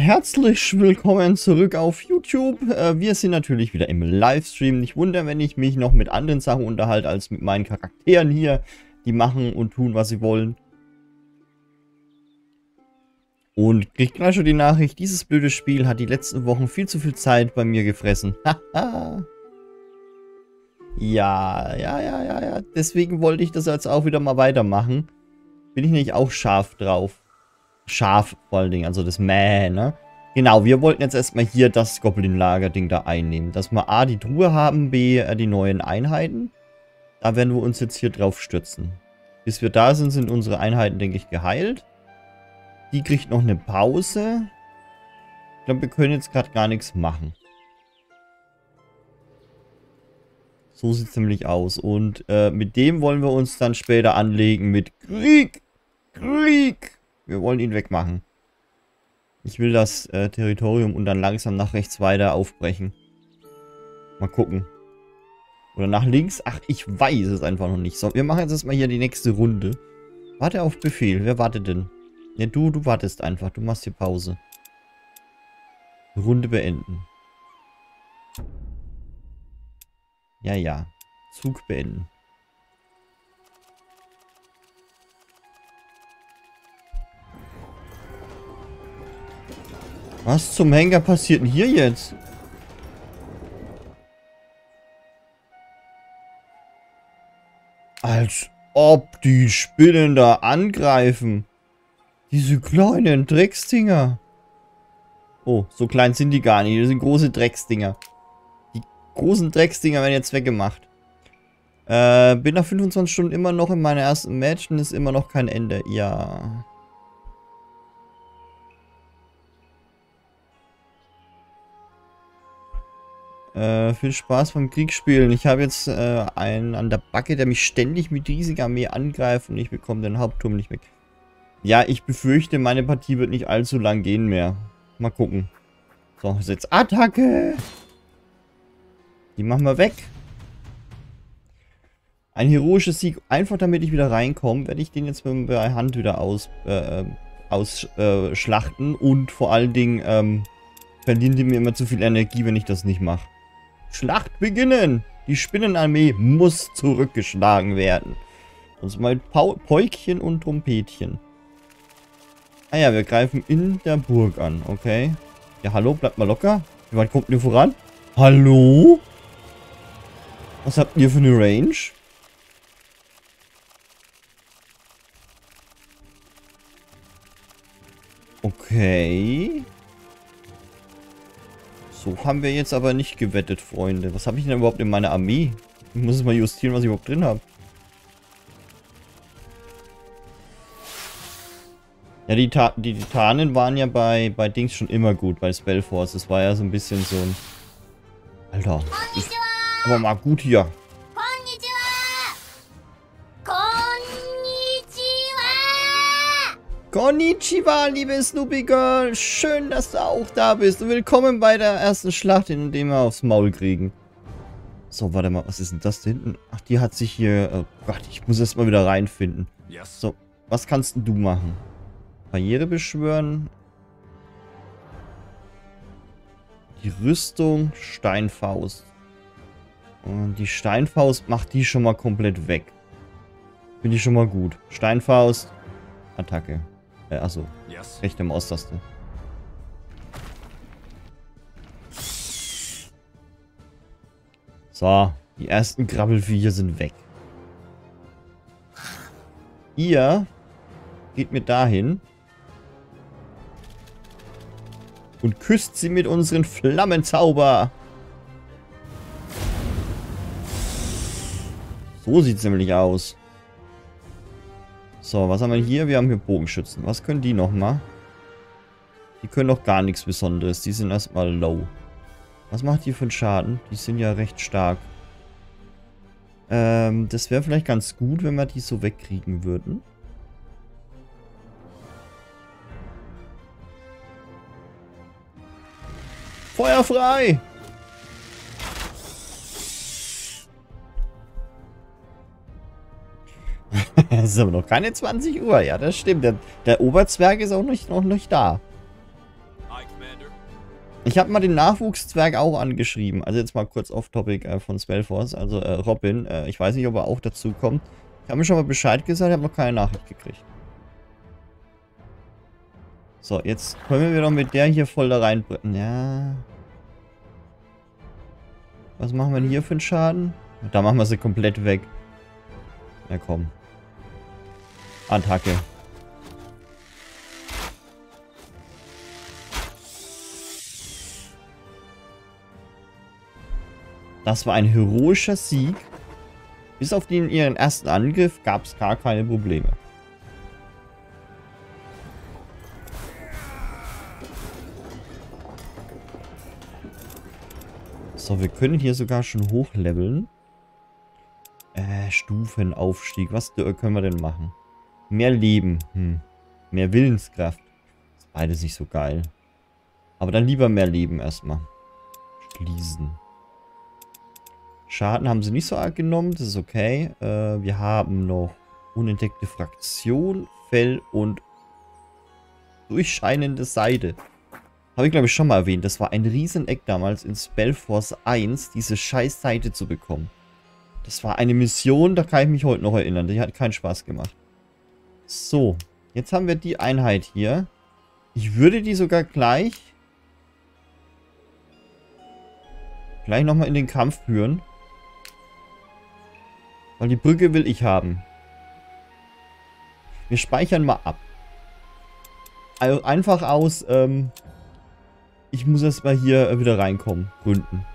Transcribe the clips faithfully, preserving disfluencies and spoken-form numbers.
herzlich willkommen zurück auf YouTube. Äh, wir sind natürlich wieder im Livestream. Nicht wundern, wenn ich mich noch mit anderen Sachen unterhalte, als mit meinen Charakteren hier. Die machen und tun, was sie wollen. Und kriegt gleich schon die Nachricht, dieses blöde Spiel hat die letzten Wochen viel zu viel Zeit bei mir gefressen. Haha. Ja, ja, ja, ja, ja. Deswegen wollte ich das jetzt auch wieder mal weitermachen. Bin ich nicht auch scharf drauf. Scharf vor allen Dingen, also das Mäh, ne? Genau, wir wollten jetzt erstmal hier das Goblin-Lager-Ding da einnehmen. Dass wir A, die Truhe haben, B, äh, die neuen Einheiten. Da werden wir uns jetzt hier drauf stürzen. Bis wir da sind, sind unsere Einheiten, denke ich, geheilt. Die kriegt noch eine Pause. Ich glaube, wir können jetzt gerade gar nichts machen. So sieht es nämlich aus. Und äh, mit dem wollen wir uns dann später anlegen mit Krieg. Krieg. Wir wollen ihn wegmachen. Ich will das äh, Territorium und dann langsam nach rechts weiter aufbrechen. Mal gucken. Oder nach links. Ach, ich weiß es einfach noch nicht. So, wir machen jetzt erstmal hier die nächste Runde. Warte auf Befehl. Wer wartet denn? Ja, du, du wartest einfach. Du machst hier Pause. Runde beenden. Ja, ja. Zug beenden. Was zum Henker passiert denn hier jetzt? Als ob die Spinnen da angreifen. Diese kleinen Drecksdinger. Oh, so klein sind die gar nicht. Das sind große Drecksdinger. Die großen Drecksdinger werden jetzt weggemacht. Äh, bin nach fünfundzwanzig Stunden immer noch in meiner ersten Match und ist immer noch kein Ende. Ja. Äh, viel Spaß beim Kriegsspielen. Ich habe jetzt äh, einen an der Backe, der mich ständig mit riesiger Armee angreift und ich bekomme den Hauptturm nicht weg. Ja, ich befürchte, meine Partie wird nicht allzu lang gehen mehr. Mal gucken. So, jetzt Attacke! Die machen wir weg. Ein heroischer Sieg. Einfach damit ich wieder reinkomme, werde ich den jetzt mit der Hand wieder aus, äh, ausschlachten. Äh, und vor allen Dingen ähm, verlieren die mir immer zu viel Energie, wenn ich das nicht mache. Schlacht beginnen! Die Spinnenarmee muss zurückgeschlagen werden. Sonst mal Pau Päukchen und Trompetchen. Ah ja, wir greifen in der Burg an, okay. Ja, hallo, bleibt mal locker. Wie weit kommt ihr voran? Hallo? Was habt ihr für eine Range? Okay. So haben wir jetzt aber nicht gewettet, Freunde. Was habe ich denn überhaupt in meiner Armee? Ich muss es mal justieren, was ich überhaupt drin habe. Ja, die, Ta die Titanen waren ja bei, bei Dings schon immer gut, bei Spellforce. Das war ja so ein bisschen so ein... Alter, ist aber mal gut hier. Konnichiwa, liebe Snoopy Girl. Schön, dass du auch da bist. Und willkommen bei der ersten Schlacht, in der wir aufs Maul kriegen. So, warte mal. Was ist denn das da hinten? Ach, die hat sich hier... Oh Gott, ich muss erst mal wieder reinfinden. Yes. So, was kannst denn du machen? Barriere beschwören. Die Rüstung. Steinfaust. Und die Steinfaust macht die schon mal komplett weg. Finde ich schon mal gut. Steinfaust. Attacke. Äh, achso. Yes. Rechte Maustaste. So. Die ersten Krabbelviecher sind weg. Ihr geht mit dahin. Und küsst sie mit unseren Flammenzauber. So sieht es nämlich aus. So, was haben wir hier? Wir haben hier Bogenschützen. Was können die nochmal? Die können doch gar nichts Besonderes. Die sind erstmal low. Was macht die für einen Schaden? Die sind ja recht stark. Ähm, das wäre vielleicht ganz gut, wenn wir die so wegkriegen würden. Feuer frei! Es ist aber noch keine zwanzig Uhr. Ja, das stimmt. Der, der Oberzwerg ist auch nicht, noch nicht da. Ich habe mal den Nachwuchszwerg auch angeschrieben. Also jetzt mal kurz off-topic äh, von Spellforce. Also äh, Robin. Äh, ich weiß nicht, ob er auch dazu kommt. Ich habe mir schon mal Bescheid gesagt, ich habe noch keine Nachricht gekriegt. So, jetzt können wir doch mit der hier voll da rein. Ja. Was machen wir denn hier für einen Schaden? Da machen wir sie komplett weg. Na komm. Attacke. Das war ein heroischer Sieg. Bis auf den ihren ersten Angriff gab es gar keine Probleme. So, wir können hier sogar schon hochleveln. Äh, Stufenaufstieg. Was können wir denn machen? Mehr Leben. Hm. Mehr Willenskraft. Ist beides nicht so geil. Aber dann lieber mehr Leben erstmal. Schließen. Schaden haben sie nicht so arg genommen. Das ist okay. Äh, wir haben noch unentdeckte Fraktion, Fell und durchscheinende Seide. Habe ich glaube ich schon mal erwähnt. Das war ein Rieseneck damals in Spellforce eins, diese scheiß Seite zu bekommen. Das war eine Mission, da kann ich mich heute noch erinnern. Die hat keinen Spaß gemacht. So, jetzt haben wir die Einheit hier. Ich würde die sogar gleich gleich nochmal in den Kampf führen. Weil die Brücke will ich haben. Wir speichern mal ab. Also einfach aus, ähm, ich muss erst mal hier wieder reinkommen. Gründen.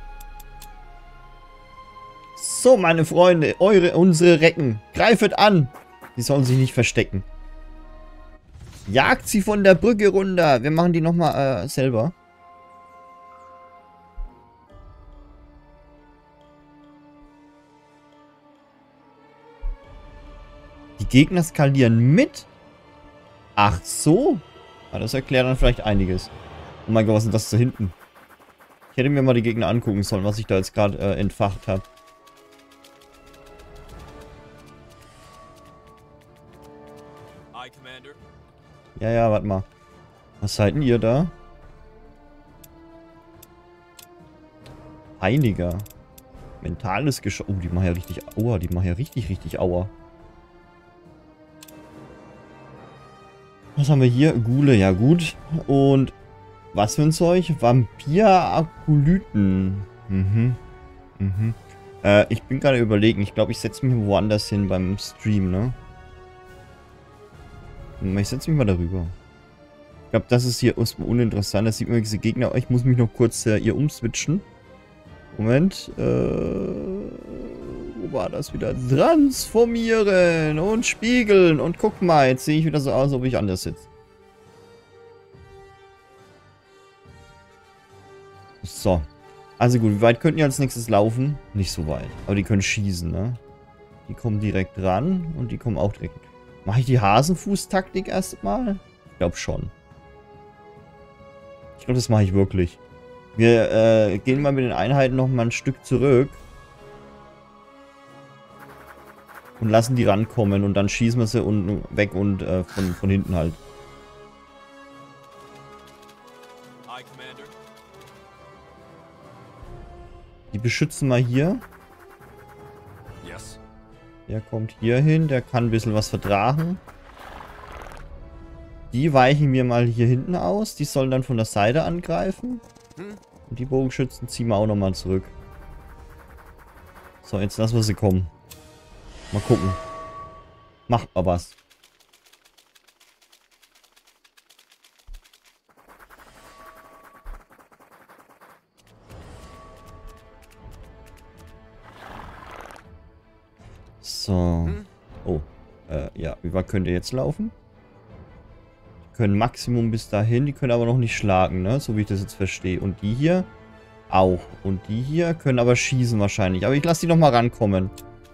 So, meine Freunde, eure, unsere Recken. Greifet an. Die sollen sich nicht verstecken. Jagt sie von der Brücke runter. Wir machen die nochmal äh, selber. Die Gegner skalieren mit? Ach so. Ja, das erklärt dann vielleicht einiges. Oh mein Gott, was ist denn das da hinten? Ich hätte mir mal die Gegner angucken sollen, was ich da jetzt gerade äh, entfacht habe. Ja, ja, warte mal. Was seid denn ihr da? Heiliger. Mentales Geschoss. Oh, die machen ja richtig Aua. Die machen ja richtig, richtig Aua. Was haben wir hier? Ghule, ja gut. Und was für ein Zeug? Vampir-Akolyten. Mhm. Mhm. Äh, ich bin gerade überlegen. Ich glaube, ich setze mich woanders hin beim Stream, ne? Ich setze mich mal darüber. Ich glaube, das ist hier uninteressant. Das sieht man diese Gegner. Ich muss mich noch kurz äh, hier umswitchen. Moment. Äh, wo war das wieder? Transformieren und spiegeln. Und guck mal, jetzt sehe ich wieder so aus, als ob ich anders sitze. So. Also gut, wie weit könnten die als nächstes laufen? Nicht so weit. Aber die können schießen, ne? Die kommen direkt ran und die kommen auch direkt. Mache ich die Hasenfuß-Taktik erstmal? Ich glaube schon. Ich glaube, das mache ich wirklich. Wir äh, gehen mal mit den Einheiten noch mal ein Stück zurück. Und lassen die rankommen und dann schießen wir sie und weg und äh, von, von hinten halt. Die beschützen wir hier. Der kommt hier hin, der kann ein bisschen was vertragen. Die weichen wir mal hier hinten aus. Die sollen dann von der Seite angreifen. Und die Bogenschützen ziehen wir auch nochmal zurück. So, jetzt lassen wir sie kommen. Mal gucken. Macht mal was. So. Oh. Äh, ja. Wie weit könnt ihr jetzt laufen? Die können Maximum bis dahin. Die können aber noch nicht schlagen, ne? So wie ich das jetzt verstehe. Und die hier auch. Und die hier können aber schießen wahrscheinlich. Aber ich lasse die nochmal rankommen.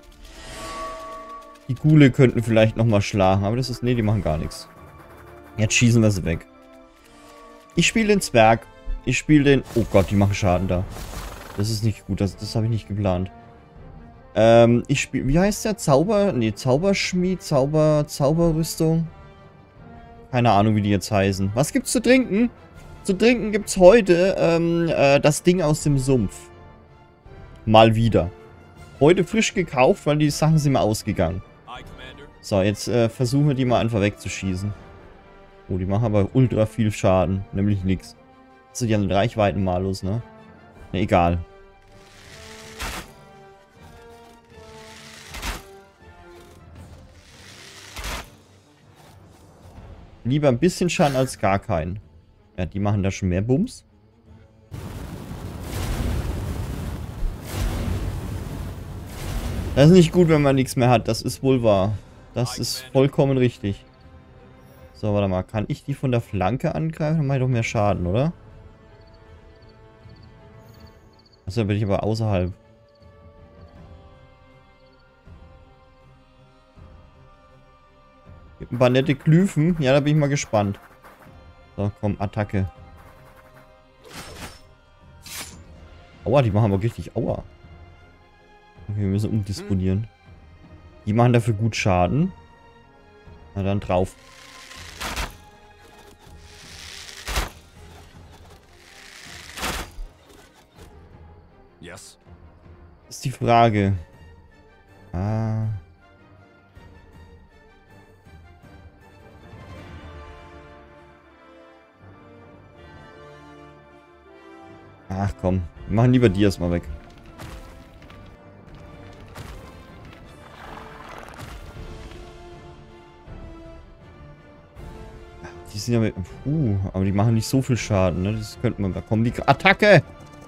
Die Ghule könnten vielleicht nochmal schlagen. Aber das ist... Ne, die machen gar nichts. Jetzt schießen wir sie weg. Ich spiele den Zwerg. Ich spiele den... Oh Gott, die machen Schaden da. Das ist nicht gut. Das, das habe ich nicht geplant. Ähm, ich spiele... Wie heißt der? Zauber... Ne, Zauberschmied, Zauber... Zauberrüstung. Keine Ahnung, wie die jetzt heißen. Was gibt's zu trinken? Zu trinken gibt es heute ähm, äh, das Ding aus dem Sumpf. Mal wieder. Heute frisch gekauft, weil die Sachen sind mal ausgegangen. So, jetzt äh, versuchen wir die mal einfach wegzuschießen. Oh, die machen aber ultra viel Schaden. Nämlich nichts. Also die haben Reichweiten malus, ne? Ne, egal. Lieber ein bisschen Schaden als gar keinen. Ja, die machen da schon mehr Bums. Das ist nicht gut, wenn man nichts mehr hat. Das ist wohl wahr. Das ist vollkommen richtig. So, warte mal. Kann ich die von der Flanke angreifen? Dann mache ich doch mehr Schaden, oder? Achso, da bin ich aber außerhalb. Gibt ein paar nette Glyphen. Ja, da bin ich mal gespannt. So, komm, Attacke. Aua, die machen aber richtig Aua. Okay, wir müssen umdisponieren. Die machen dafür gut Schaden. Na dann drauf. Yes. Das ist die Frage. Ah. Ach komm, wir machen lieber die erstmal weg. Die sind ja mit... Puh, aber die machen nicht so viel Schaden, ne? Das könnte man... Da kommen die... Attacke!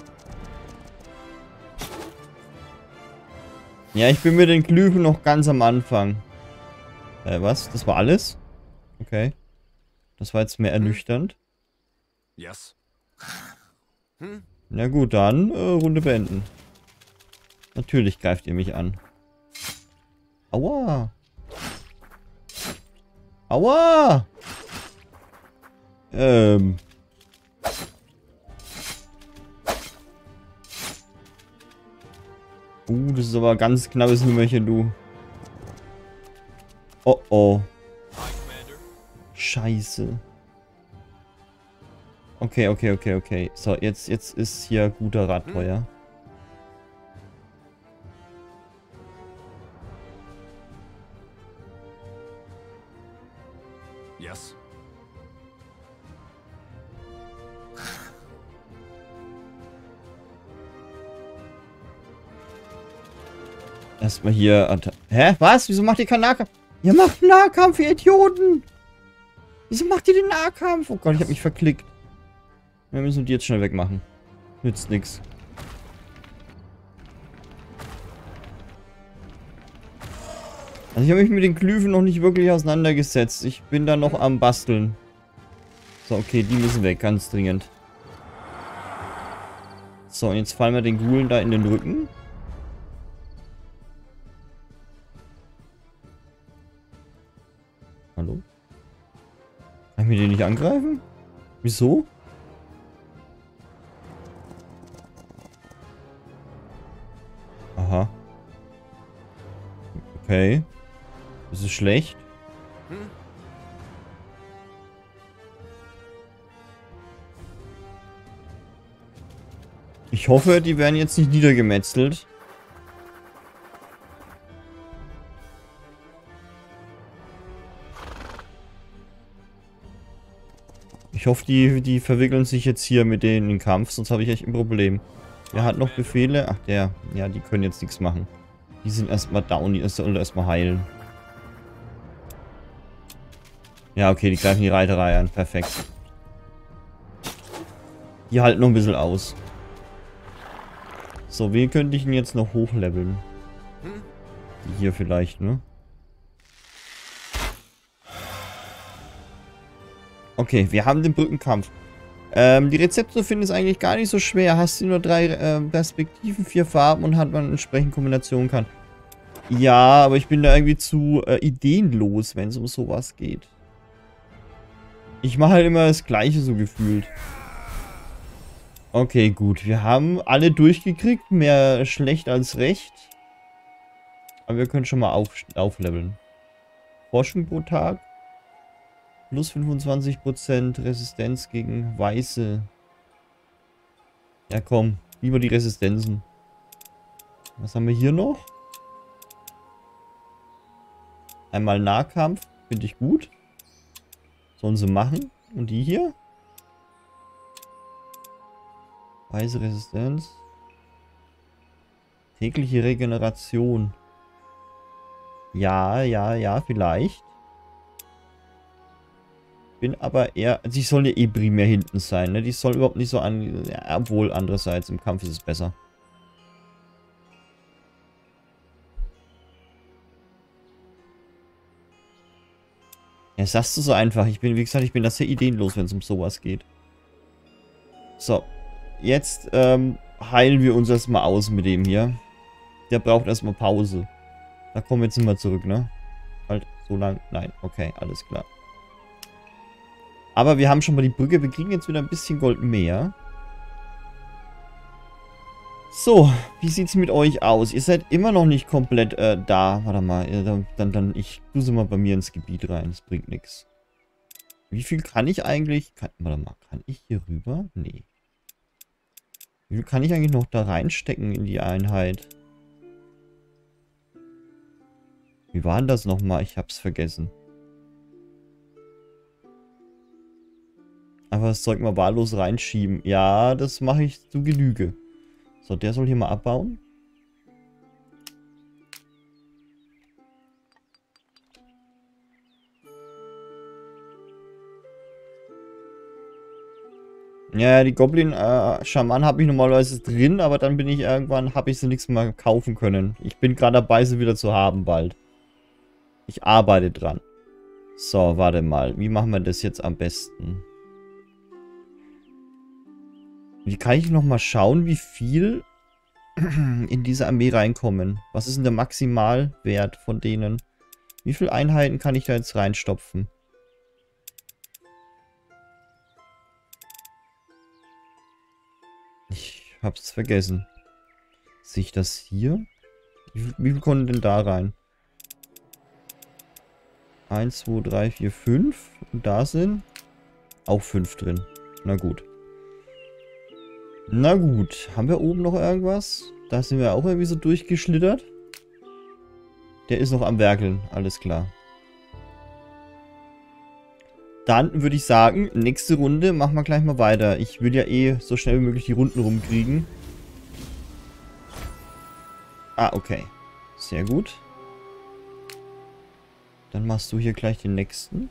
Ja, ich bin mit den Glyphen noch ganz am Anfang. Äh, was? Das war alles? Okay. Das war jetzt mehr ernüchternd. Yes. Hm? Na gut, dann äh, Runde beenden. Natürlich greift ihr mich an. Aua! Aua! Ähm... Uh, das ist aber ein ganz knappes Nummerchen, du. Oh oh. Scheiße. Okay, okay, okay, okay. So, jetzt, jetzt ist hier guter Radfeuer. Yes. Erstmal hier... Hä? Was? Wieso macht ihr keinen Nahkampf? Ihr macht Nahkampf, ihr Idioten! Wieso macht ihr den Nahkampf? Oh Gott, ich hab mich verklickt. Wir müssen die jetzt schnell wegmachen. Nützt nix. Also ich habe mich mit den Glyphen noch nicht wirklich auseinandergesetzt. Ich bin da noch am Basteln. So, okay, die müssen weg, ganz dringend. So, und jetzt fallen wir den Ghulen da in den Rücken. Hallo? Kann ich mir den nicht angreifen? Wieso? Aha. Okay. Das ist schlecht. Ich hoffe, die werden jetzt nicht niedergemetzelt. Ich hoffe, die, die verwickeln sich jetzt hier mit denen in den Kampf, sonst habe ich echt ein Problem. Wer hat noch Befehle? Ach, der. Ja, die können jetzt nichts machen. Die sind erstmal down, die sollen erstmal heilen. Ja, okay, die greifen die Reiterei an. Perfekt. Die halten noch ein bisschen aus. So, wen könnte ich denn jetzt noch hochleveln? Die hier vielleicht, ne? Okay, wir haben den Brückenkampf. Ähm, die Rezepte zu finden ist eigentlich gar nicht so schwer. Hast du nur drei äh, Perspektiven, vier Farben und hat man entsprechend Kombinationen kann. Ja, aber ich bin da irgendwie zu äh, ideenlos, wenn es um sowas geht. Ich mache halt immer das Gleiche so gefühlt. Okay, gut. Wir haben alle durchgekriegt. Mehr schlecht als recht. Aber wir können schon mal auf, aufleveln. Forschung pro Tag. Plus fünfundzwanzig Prozent Resistenz gegen Weiße. Ja komm, lieber die Resistenzen. Was haben wir hier noch? Einmal Nahkampf, finde ich gut. Sollen sie machen. Und die hier? Weiße Resistenz. Tägliche Regeneration. Ja, ja, ja, vielleicht. Bin aber eher... Sie sollen ja eh primär hinten sein, ne? Die soll überhaupt nicht so an... Ja, obwohl, andererseits, im Kampf ist es besser. Ja, sagst du so einfach. Ich bin, wie gesagt, ich bin da sehr ideenlos, wenn es um sowas geht. So. Jetzt, ähm, heilen wir uns erstmal aus mit dem hier. Der braucht erstmal Pause. Da kommen wir jetzt nicht mehr zurück, ne? Halt, so lang. Nein, okay, alles klar. Aber wir haben schon mal die Brücke. Wir kriegen jetzt wieder ein bisschen Gold mehr. So, wie sieht's mit euch aus? Ihr seid immer noch nicht komplett äh, da. Warte mal, dann, dann, dann ich tue sie mal bei mir ins Gebiet rein. Das bringt nichts. Wie viel kann ich eigentlich... Kann, warte mal, kann ich hier rüber? Nee. Wie viel kann ich eigentlich noch da reinstecken in die Einheit? Wie war denn das nochmal? Ich hab's vergessen. Einfach das Zeug mal wahllos reinschieben. Ja, das mache ich zu Genüge. So, der soll hier mal abbauen. Ja, die Goblin-Schaman äh, habe ich normalerweise drin, aber dann bin ich irgendwann, habe ich sie nichts mehr kaufen können. Ich bin gerade dabei, sie wieder zu haben bald. Ich arbeite dran. So, warte mal. Wie machen wir das jetzt am besten? Wie kann ich nochmal schauen, wie viel in diese Armee reinkommen? Was ist denn der Maximalwert von denen? Wie viele Einheiten kann ich da jetzt reinstopfen? Ich hab's vergessen. Sehe ich das hier? Wie viel, wie viel kommen denn da rein? eins, zwei, drei, vier, fünf. Und da sind auch fünf drin. Na gut. Na gut. Haben wir oben noch irgendwas? Da sind wir auch irgendwie so durchgeschlittert. Der ist noch am Werkeln. Alles klar. Dann würde ich sagen, nächste Runde machen wir gleich mal weiter. Ich will ja eh so schnell wie möglich die Runden rumkriegen. Ah, okay. Sehr gut. Dann machst du hier gleich den nächsten.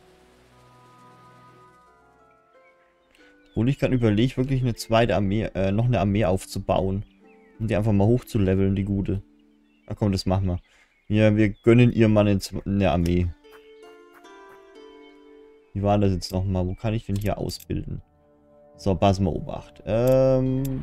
Obwohl ich gerade überlege, wirklich eine zweite Armee, äh, noch eine Armee aufzubauen. Um die einfach mal hochzuleveln, die gute. Na komm, das machen wir. Ja, wir gönnen ihr mal eine, eine Armee. Wie war das jetzt nochmal? Wo kann ich denn hier ausbilden? So, pass mal Obacht. Ähm,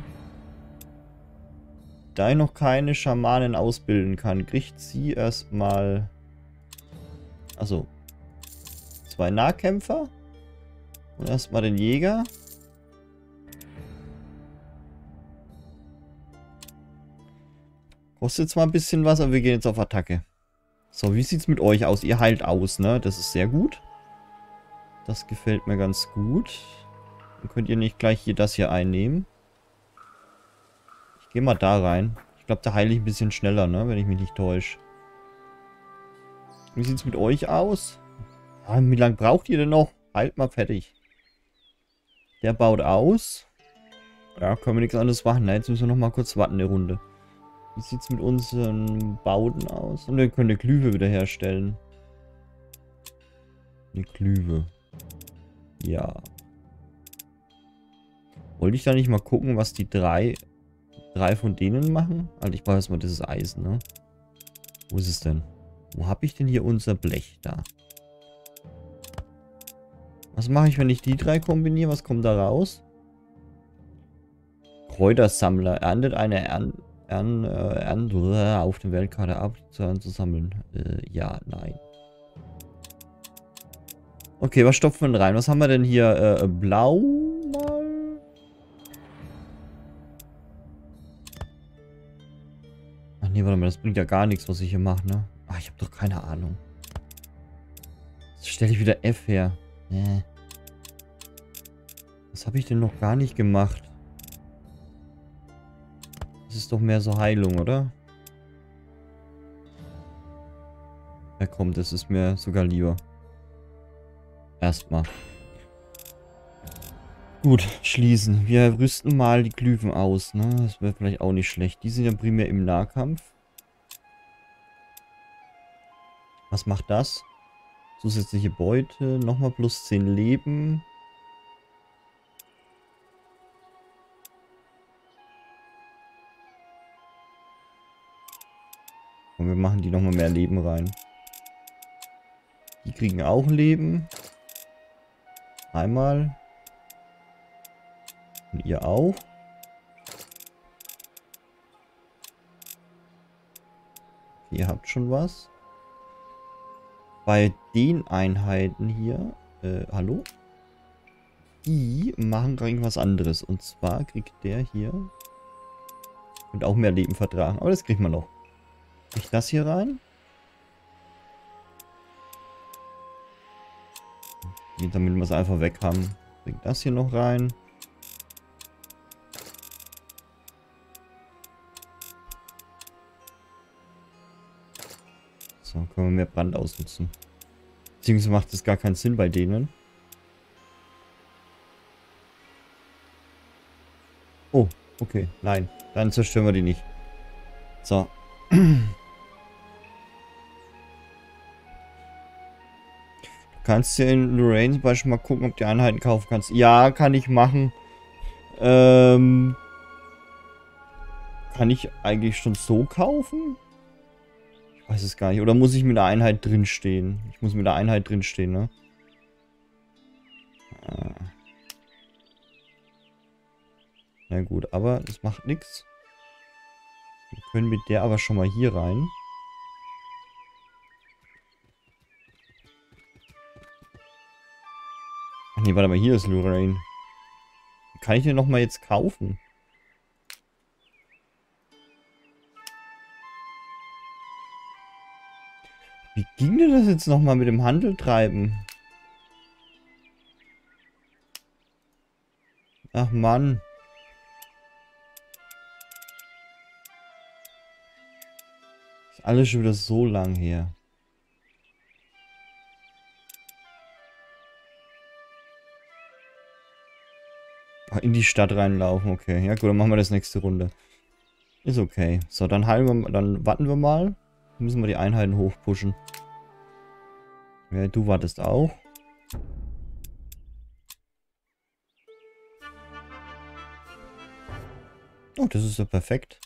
da ich noch keine Schamanen ausbilden kann, kriegt sie erstmal... Achso. Zwei Nahkämpfer. Und erstmal den Jäger. Kostet zwar ein bisschen was, aber wir gehen jetzt auf Attacke. So, wie sieht's mit euch aus? Ihr heilt aus, ne? Das ist sehr gut. Das gefällt mir ganz gut. Dann könnt ihr nicht gleich hier das hier einnehmen. Ich gehe mal da rein. Ich glaube, da heile ich ein bisschen schneller, ne? Wenn ich mich nicht täusche. Wie sieht's mit euch aus? Ah, wie lange braucht ihr denn noch? Halt mal fertig. Der baut aus. Ja, können wir nichts anderes machen. Na, jetzt müssen wir noch mal kurz warten, eine Runde. Wie sieht's mit unseren Bauten aus? Und wir können eine Klüve wieder herstellen. Eine Klüve. Ja. Wollte ich da nicht mal gucken, was die drei, drei von denen machen? Also ich brauche erstmal dieses Eisen, ne? Wo ist es denn? Wo habe ich denn hier unser Blech? Da. Was mache ich, wenn ich die drei kombiniere? Was kommt da raus? Kräutersammler. Erntet eine Ern Ern äh, Ern auf der Weltkarte ab, zu sammeln. Äh, ja, nein. Okay, was stopfen wir denn rein? Was haben wir denn hier? Äh, blau mal? Ach nee, warte mal, das bringt ja gar nichts, was ich hier mache, ne? Ach, ich habe doch keine Ahnung. Jetzt stelle ich wieder F her. Äh. Was habe ich denn noch gar nicht gemacht? Das ist doch mehr so Heilung, oder? Ja komm, das ist mir sogar lieber. Erstmal. Gut, schließen. Wir rüsten mal die Glyphen aus, ne? Das wäre vielleicht auch nicht schlecht. Die sind ja primär im Nahkampf. Was macht das? Zusätzliche Beute. Nochmal plus zehn Leben. Und wir machen die nochmal mehr Leben rein. Die kriegen auch Leben. Einmal. Und ihr auch. Ihr habt schon was. Bei den Einheiten hier. Äh, hallo? Die machen irgendwas anderes. Und zwar kriegt der hier. Und auch mehr Leben vertragen. Aber das kriegt man noch. Krieg ich das hier rein? Damit wir es einfach weg haben. Bring das hier noch rein. So, können wir mehr Brand ausnutzen. Beziehungsweise macht das gar keinen Sinn bei denen. Oh, okay. Nein, dann zerstören wir die nicht. So. Du kannst ja in Lorraine zum Beispiel mal gucken, ob du Einheiten kaufen kannst. Ja, kann ich machen. Ähm... Kann ich eigentlich schon so kaufen? Ich weiß es gar nicht. Oder muss ich mit der Einheit drinstehen? Ich muss mit der Einheit drinstehen, ne? Ah. Na gut, aber das macht nichts. Wir können mit der aber schon mal hier rein. Ach nee, warte mal, hier ist Lorraine. Kann ich den nochmal jetzt kaufen? Wie ging denn das jetzt nochmal mit dem Handel treiben? Ach Mann. Ist alles schon wieder so lang her. Ach, in die Stadt reinlaufen, okay. Ja gut, dann machen wir das nächste Runde. Ist okay. So, dann heilen wir, dann warten wir mal. Müssen wir die Einheiten hochpushen. Ja, du wartest auch. Oh, das ist ja perfekt.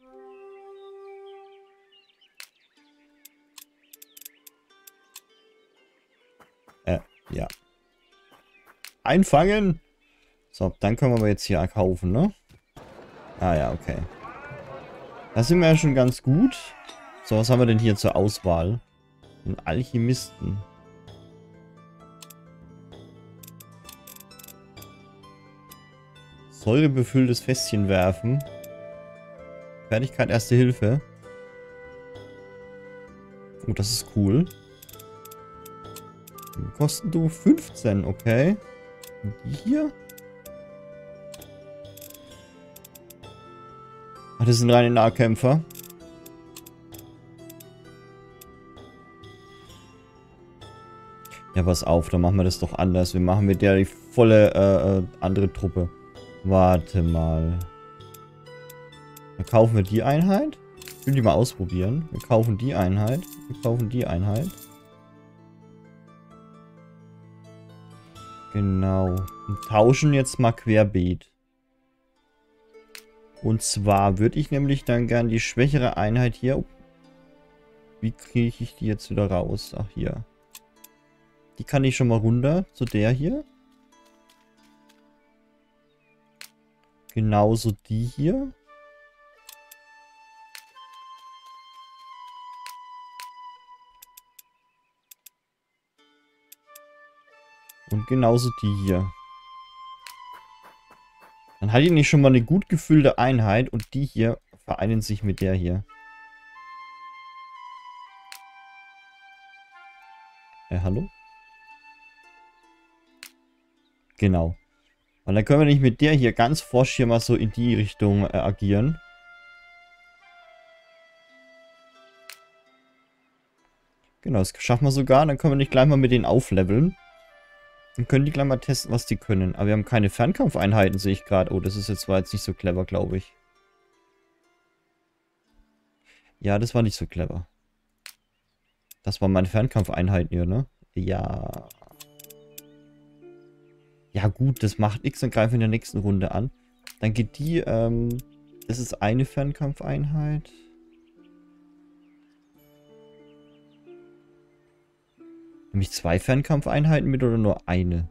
Äh, ja. Einfangen! So, dann können wir aber jetzt hier kaufen, ne? Ah ja, okay. Das sind wir ja schon ganz gut. So, was haben wir denn hier zur Auswahl? Ein Alchemisten. Säurebefülltes Fässchen werfen. Fertigkeit Erste Hilfe. Oh, das ist cool. Kosten du fünfzehn, okay. Und die hier? Ach, das sind reine Nahkämpfer. Ja, pass auf, dann machen wir das doch anders. Wir machen mit der die volle äh, äh, andere Truppe. Warte mal. Dann kaufen wir die Einheit. Ich will die mal ausprobieren. Wir kaufen die Einheit. Wir kaufen die Einheit. Genau. Und tauschen jetzt mal querbeet. Und zwar würde ich nämlich dann gern die schwächere Einheit hier... Wie kriege ich die jetzt wieder raus? Ach, hier. Die kann ich schon mal runter zu der hier. Genauso die hier. Und genauso die hier. Dann hat die nicht schon mal eine gut gefüllte Einheit und die hier vereinen sich mit der hier. Äh, hallo? Genau. Und dann können wir nicht mit der hier ganz forsch hier mal so in die Richtung äh, agieren. Genau, das schaffen wir sogar. Dann können wir nicht gleich mal mit denen aufleveln. Dann können die gleich mal testen, was die können. Aber wir haben keine Fernkampfeinheiten, sehe ich gerade. Oh, das ist jetzt, war jetzt nicht so clever, glaube ich. Ja, das war nicht so clever. Das waren meine Fernkampfeinheiten hier, ne? Ja. Ja gut, das macht nichts. Dann greifen wir in der nächsten Runde an. Dann geht die, ähm... das ist eine Fernkampfeinheit. Nehme ich zwei Fernkampfeinheiten mit oder nur eine?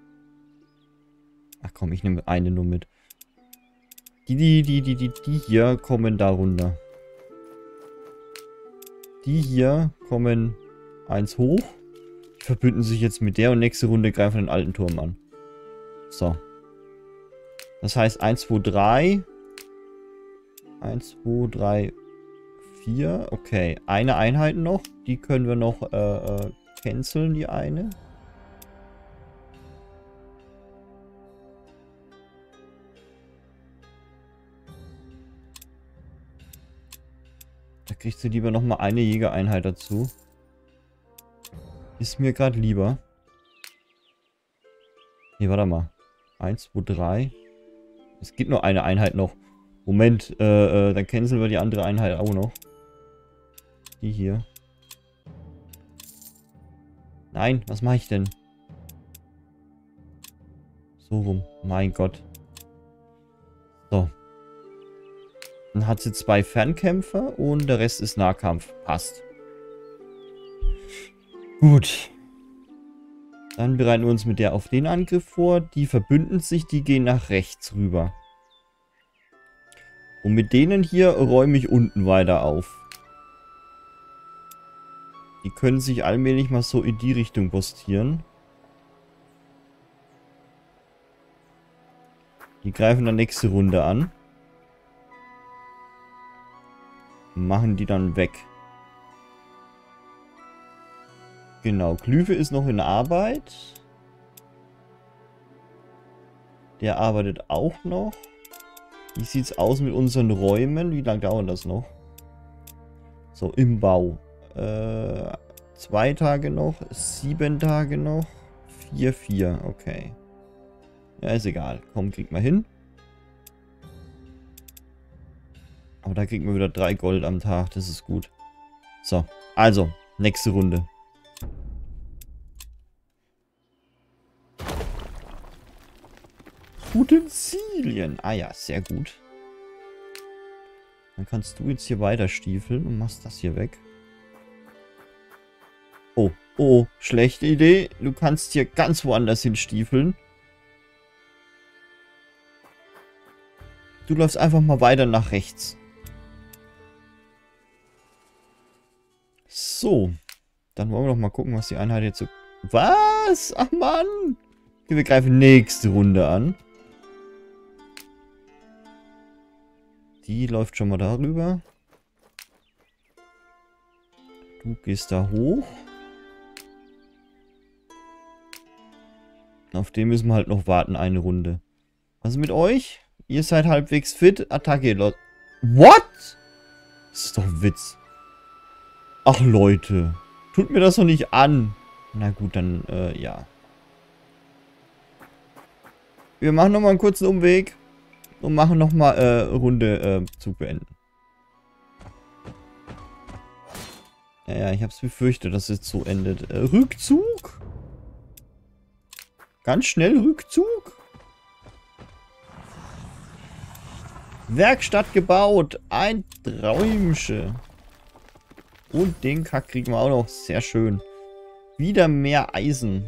Ach komm, ich nehme eine nur mit. Die, die, die, die, die, die hier kommen da runter. Die hier kommen eins hoch. Die verbünden sich jetzt mit der und nächste Runde greifen den alten Turm an. So. Das heißt eins, zwei, drei. eins, zwei, drei, vier. Okay. Eine Einheit noch. Die können wir noch äh, äh, canceln, die eine. Da kriegst du lieber nochmal eine Jägereinheit dazu. Ist mir gerade lieber. Nee, warte mal. eins, zwei, drei. Es gibt nur eine Einheit noch. Moment, äh, äh, dann canceln wir die andere Einheit auch noch. Die hier. Nein, was mache ich denn? So rum. Mein Gott. So. Dann hat sie zwei Fernkämpfer und der Rest ist Nahkampf. Passt. Gut. Dann bereiten wir uns mit der auf den Angriff vor. Die verbünden sich, die gehen nach rechts rüber. Und mit denen hier räume ich unten weiter auf. Die können sich allmählich mal so in die Richtung postieren. Die greifen dann nächste Runde an. Machen die dann weg. Genau, Glyphe ist noch in Arbeit. Der arbeitet auch noch. Wie sieht es aus mit unseren Räumen? Wie lange dauert das noch? So, im Bau. Äh, zwei Tage noch. Sieben Tage noch. Vier, vier. Okay. Ja, ist egal. Komm, kriegt mal hin. Aber da kriegt man wieder drei Gold am Tag. Das ist gut. So, also, nächste Runde. Utensilien. Ah ja, sehr gut. Dann kannst du jetzt hier weiter stiefeln und machst das hier weg. Oh, oh, schlechte Idee. Du kannst hier ganz woanders hin stiefeln. Du läufst einfach mal weiter nach rechts. So. Dann wollen wir doch mal gucken, was die Einheit jetzt so... Was? Ach Mann! Okay, wir greifen nächste Runde an. Die läuft schon mal darüber. Du gehst da hoch. Auf den müssen wir halt noch warten, eine Runde. Was ist mit euch? Ihr seid halbwegs fit. Attacke, Leute. What? Das ist doch ein Witz. Ach, Leute. Tut mir das doch nicht an. Na gut, dann, äh, ja. Wir machen nochmal einen kurzen Umweg. Und machen nochmal, äh, Runde, äh, Zug beenden. Ja, ja, ich hab's befürchtet, dass es so endet. Äh, Rückzug? Ganz schnell Rückzug? Werkstatt gebaut. Ein Träumchen. Und den Kack kriegen wir auch noch. Sehr schön. Wieder mehr Eisen.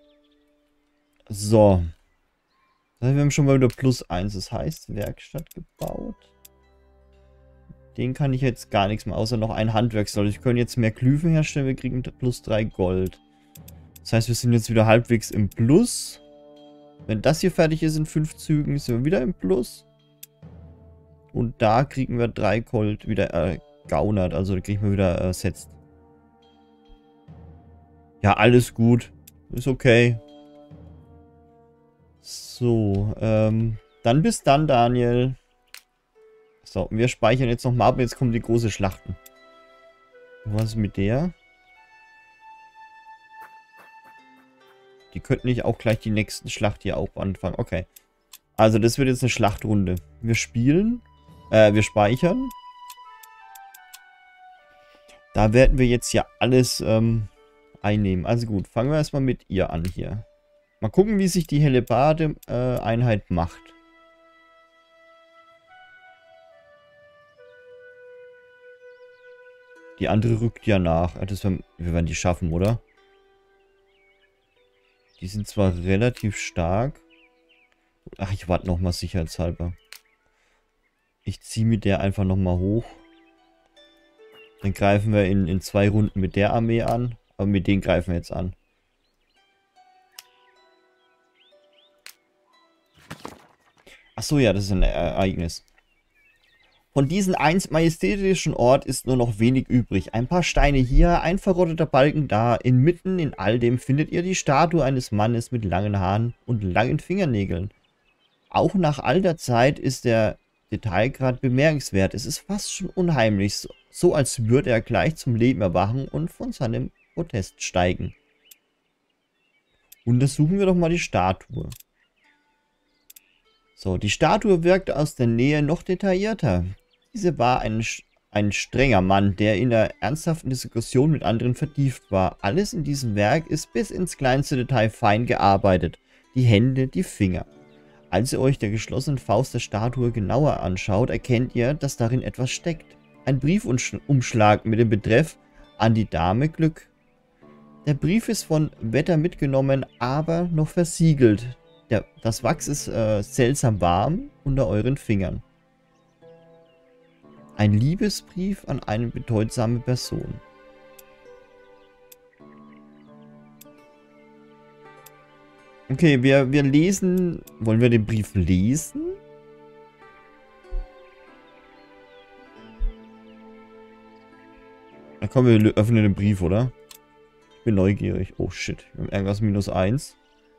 So. Wir haben schon mal wieder plus eins. Das heißt, Werkstatt gebaut. Den kann ich jetzt gar nichts mehr, außer noch ein Handwerksleute. Ich kann jetzt mehr Glyphen herstellen. Wir kriegen plus drei Gold. Das heißt, wir sind jetzt wieder halbwegs im Plus. Wenn das hier fertig ist in fünf Zügen, sind wir wieder im Plus. Und da kriegen wir drei Gold wieder äh, gaunert. Also da kriegen wir wieder ersetzt. Ja, alles gut. Ist okay. So, ähm, dann bis dann, Daniel. So, wir speichern jetzt nochmal ab, jetzt kommen die große Schlachten. Was ist mit der? Die könnten nicht auch gleich die nächsten Schlacht hier auch anfangen. Okay. Also das wird jetzt eine Schlachtrunde. Wir spielen, äh, wir speichern. Da werden wir jetzt ja alles ähm, einnehmen. Also gut, fangen wir erstmal mit ihr an hier. Mal gucken, wie sich die Hellebarde-Einheit äh, macht. Die andere rückt ja nach. Das werden, wir werden die schaffen, oder? Die sind zwar relativ stark. Ach, ich warte nochmal sicherheitshalber. Ich ziehe mit der einfach nochmal hoch. Dann greifen wir in, in zwei Runden mit der Armee an. Aber mit denen greifen wir jetzt an. Ach so, ja, das ist ein Ereignis. Von diesem einst majestätischen Ort ist nur noch wenig übrig. Ein paar Steine hier, ein verrotteter Balken da. Inmitten in all dem findet ihr die Statue eines Mannes mit langen Haaren und langen Fingernägeln. Auch nach all der Zeit ist der Detailgrad bemerkenswert. Es ist fast schon unheimlich, so, so als würde er gleich zum Leben erwachen und von seinem Protest steigen. Untersuchen wir doch mal die Statue. So, die Statue wirkte aus der Nähe noch detaillierter. Diese war ein, ein strenger Mann, der in der ernsthaften Diskussion mit anderen vertieft war. Alles in diesem Werk ist bis ins kleinste Detail fein gearbeitet. Die Hände, die Finger. Als ihr euch der geschlossenen Faust der Statue genauer anschaut, erkennt ihr, dass darin etwas steckt. Ein Briefumschlag mit dem Betreff an die Dame Glück. Der Brief ist von Wetter mitgenommen, aber noch versiegelt. Der, das Wachs ist äh, seltsam warm unter euren Fingern. Ein Liebesbrief an eine bedeutsame Person. Okay, wir, wir lesen... Wollen wir den Brief lesen? Na komm, wir öffnen den Brief, oder? Ich bin neugierig. Oh shit, wir haben irgendwas minus eins.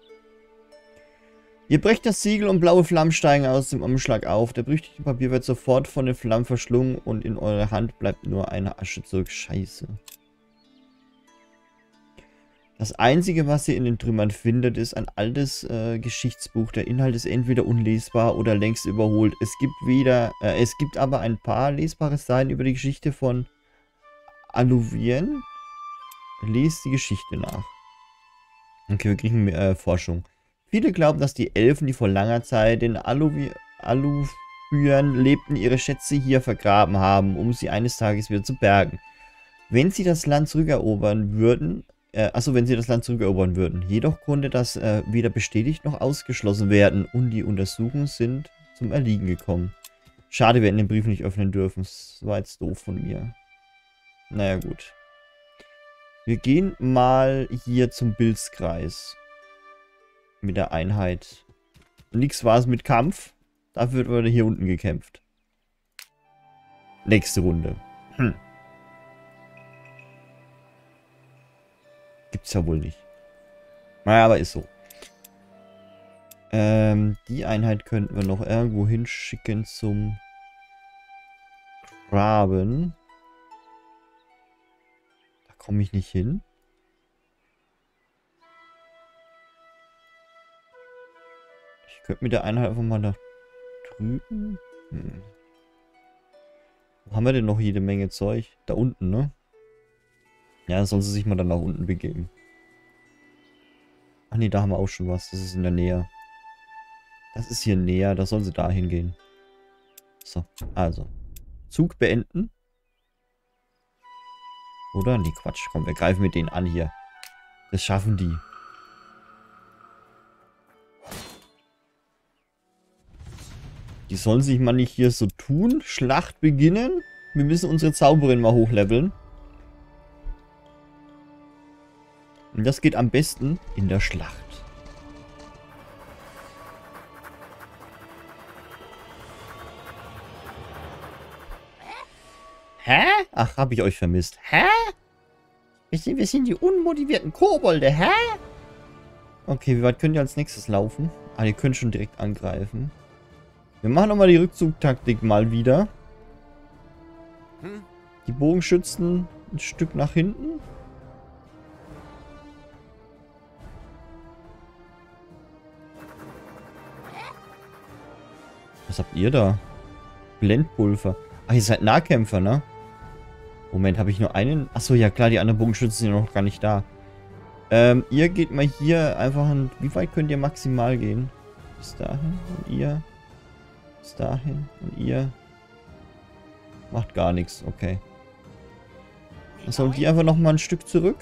Ihr brecht das Siegel und blaue Flammen steigen aus dem Umschlag auf. Der brüchige Papier wird sofort von den Flammen verschlungen und in eurer Hand bleibt nur eine Asche zurück. Scheiße. Das Einzige, was ihr in den Trümmern findet, ist ein altes äh, Geschichtsbuch. Der Inhalt ist entweder unlesbar oder längst überholt. Es gibt weder, äh, es gibt aber ein paar lesbare Seiten über die Geschichte von Alluvien. Lest die Geschichte nach. Okay, wir kriegen äh, Forschung. Viele glauben, dass die Elfen, die vor langer Zeit in Alluvien lebten, ihre Schätze hier vergraben haben, um sie eines Tages wieder zu bergen. Wenn sie das Land zurückerobern würden, äh, also wenn sie das Land zurückerobern würden. Jedoch konnte das äh, weder bestätigt noch ausgeschlossen werden und die Untersuchungen sind zum Erliegen gekommen. Schade, wir hätten den Brief nicht öffnen dürfen. Das war jetzt doof von mir. Naja, gut. Wir gehen mal hier zum Bildskreis. Mit der Einheit. Nix war es mit Kampf. Dafür wird hier unten gekämpft. Nächste Runde. Hm. Gibt's ja wohl nicht. Naja, aber ist so. Ähm, die Einheit könnten wir noch irgendwo hinschicken zum Graben. Da komme ich nicht hin. Ich könnte mit der Einheit einfach mal nach drüben. Hm. Wo haben wir denn noch jede Menge Zeug? Da unten, ne? Ja, dann soll sie sich mal dann nach unten begeben. Ach nee, da haben wir auch schon was. Das ist in der Nähe. Das ist hier näher. Da soll sie da hingehen. So, also. Zug beenden. Oder? Nee, Quatsch. Komm, wir greifen mit denen an hier. Das schaffen die. Die sollen sich mal nicht hier so tun. Schlacht beginnen. Wir müssen unsere Zauberin mal hochleveln. Und das geht am besten in der Schlacht. Hä? Ach, habe ich euch vermisst. Hä? Wir sind, wir sind die unmotivierten Kobolde, hä? Okay, wie weit könnt ihr als nächstes laufen? Ah, die können schon direkt angreifen. Wir machen nochmal die Rückzugtaktik mal wieder. Hm? Die Bogenschützen ein Stück nach hinten. Was habt ihr da? Blendpulver. Ach, ihr seid Nahkämpfer, ne? Moment, habe ich nur einen? Achso, ja klar, die anderen Bogenschützen sind noch gar nicht da. Ähm, ihr geht mal hier einfach ein... Wie weit könnt ihr maximal gehen? Bis dahin und ihr. Bis dahin und ihr. Macht gar nichts, okay. Dann sollen die einfach nochmal ein Stück zurück.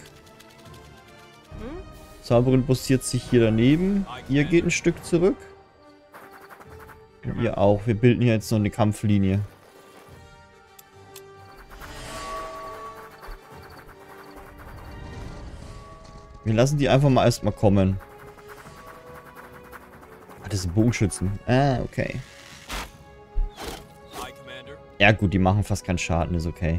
Zauberin postiert sich hier daneben. Ihr geht ein Stück zurück. Und ihr auch. Wir bilden hier jetzt noch eine Kampflinie. Wir lassen die einfach mal erstmal kommen. Ah, das sind Bogenschützen. Ah, okay. Ja gut, die machen fast keinen Schaden, ist okay.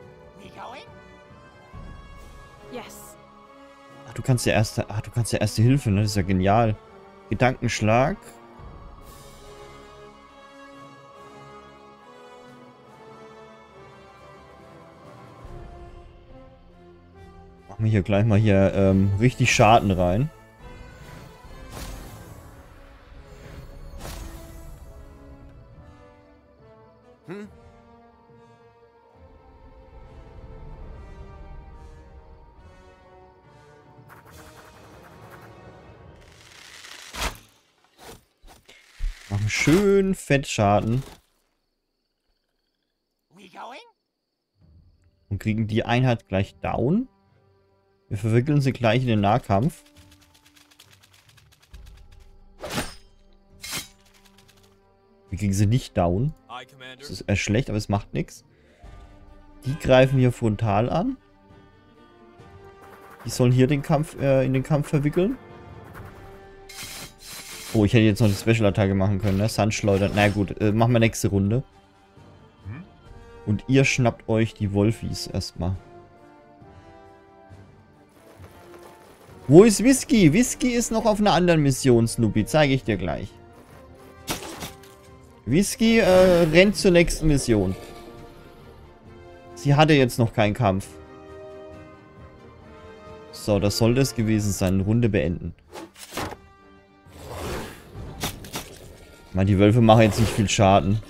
Ach, du kannst ja erste, ach, du kannst ja erste Hilfe, ne? Das ist ja genial. Gedankenschlag. Machen wir hier gleich mal hier ähm, richtig Schaden rein. Hm? Machen schön fett Schaden. Und kriegen die Einheit gleich down. Wir verwickeln sie gleich in den Nahkampf. Wir kriegen sie nicht down. Das ist eher schlecht, aber es macht nichts. Die greifen hier frontal an. Die sollen hier den Kampf, äh, in den Kampf verwickeln. Oh, ich hätte jetzt noch die Special-Attacke machen können, ne? Sandschleuder. Na gut, äh, machen wir nächste Runde. Und ihr schnappt euch die Wolfis erstmal. Wo ist Whisky? Whisky ist noch auf einer anderen Mission, Snoopy. Zeige ich dir gleich. Whisky äh, rennt zur nächsten Mission. Sie hatte jetzt noch keinen Kampf. So, das sollte es gewesen sein. Runde beenden. Ich meine, die Wölfe machen jetzt nicht viel Schaden.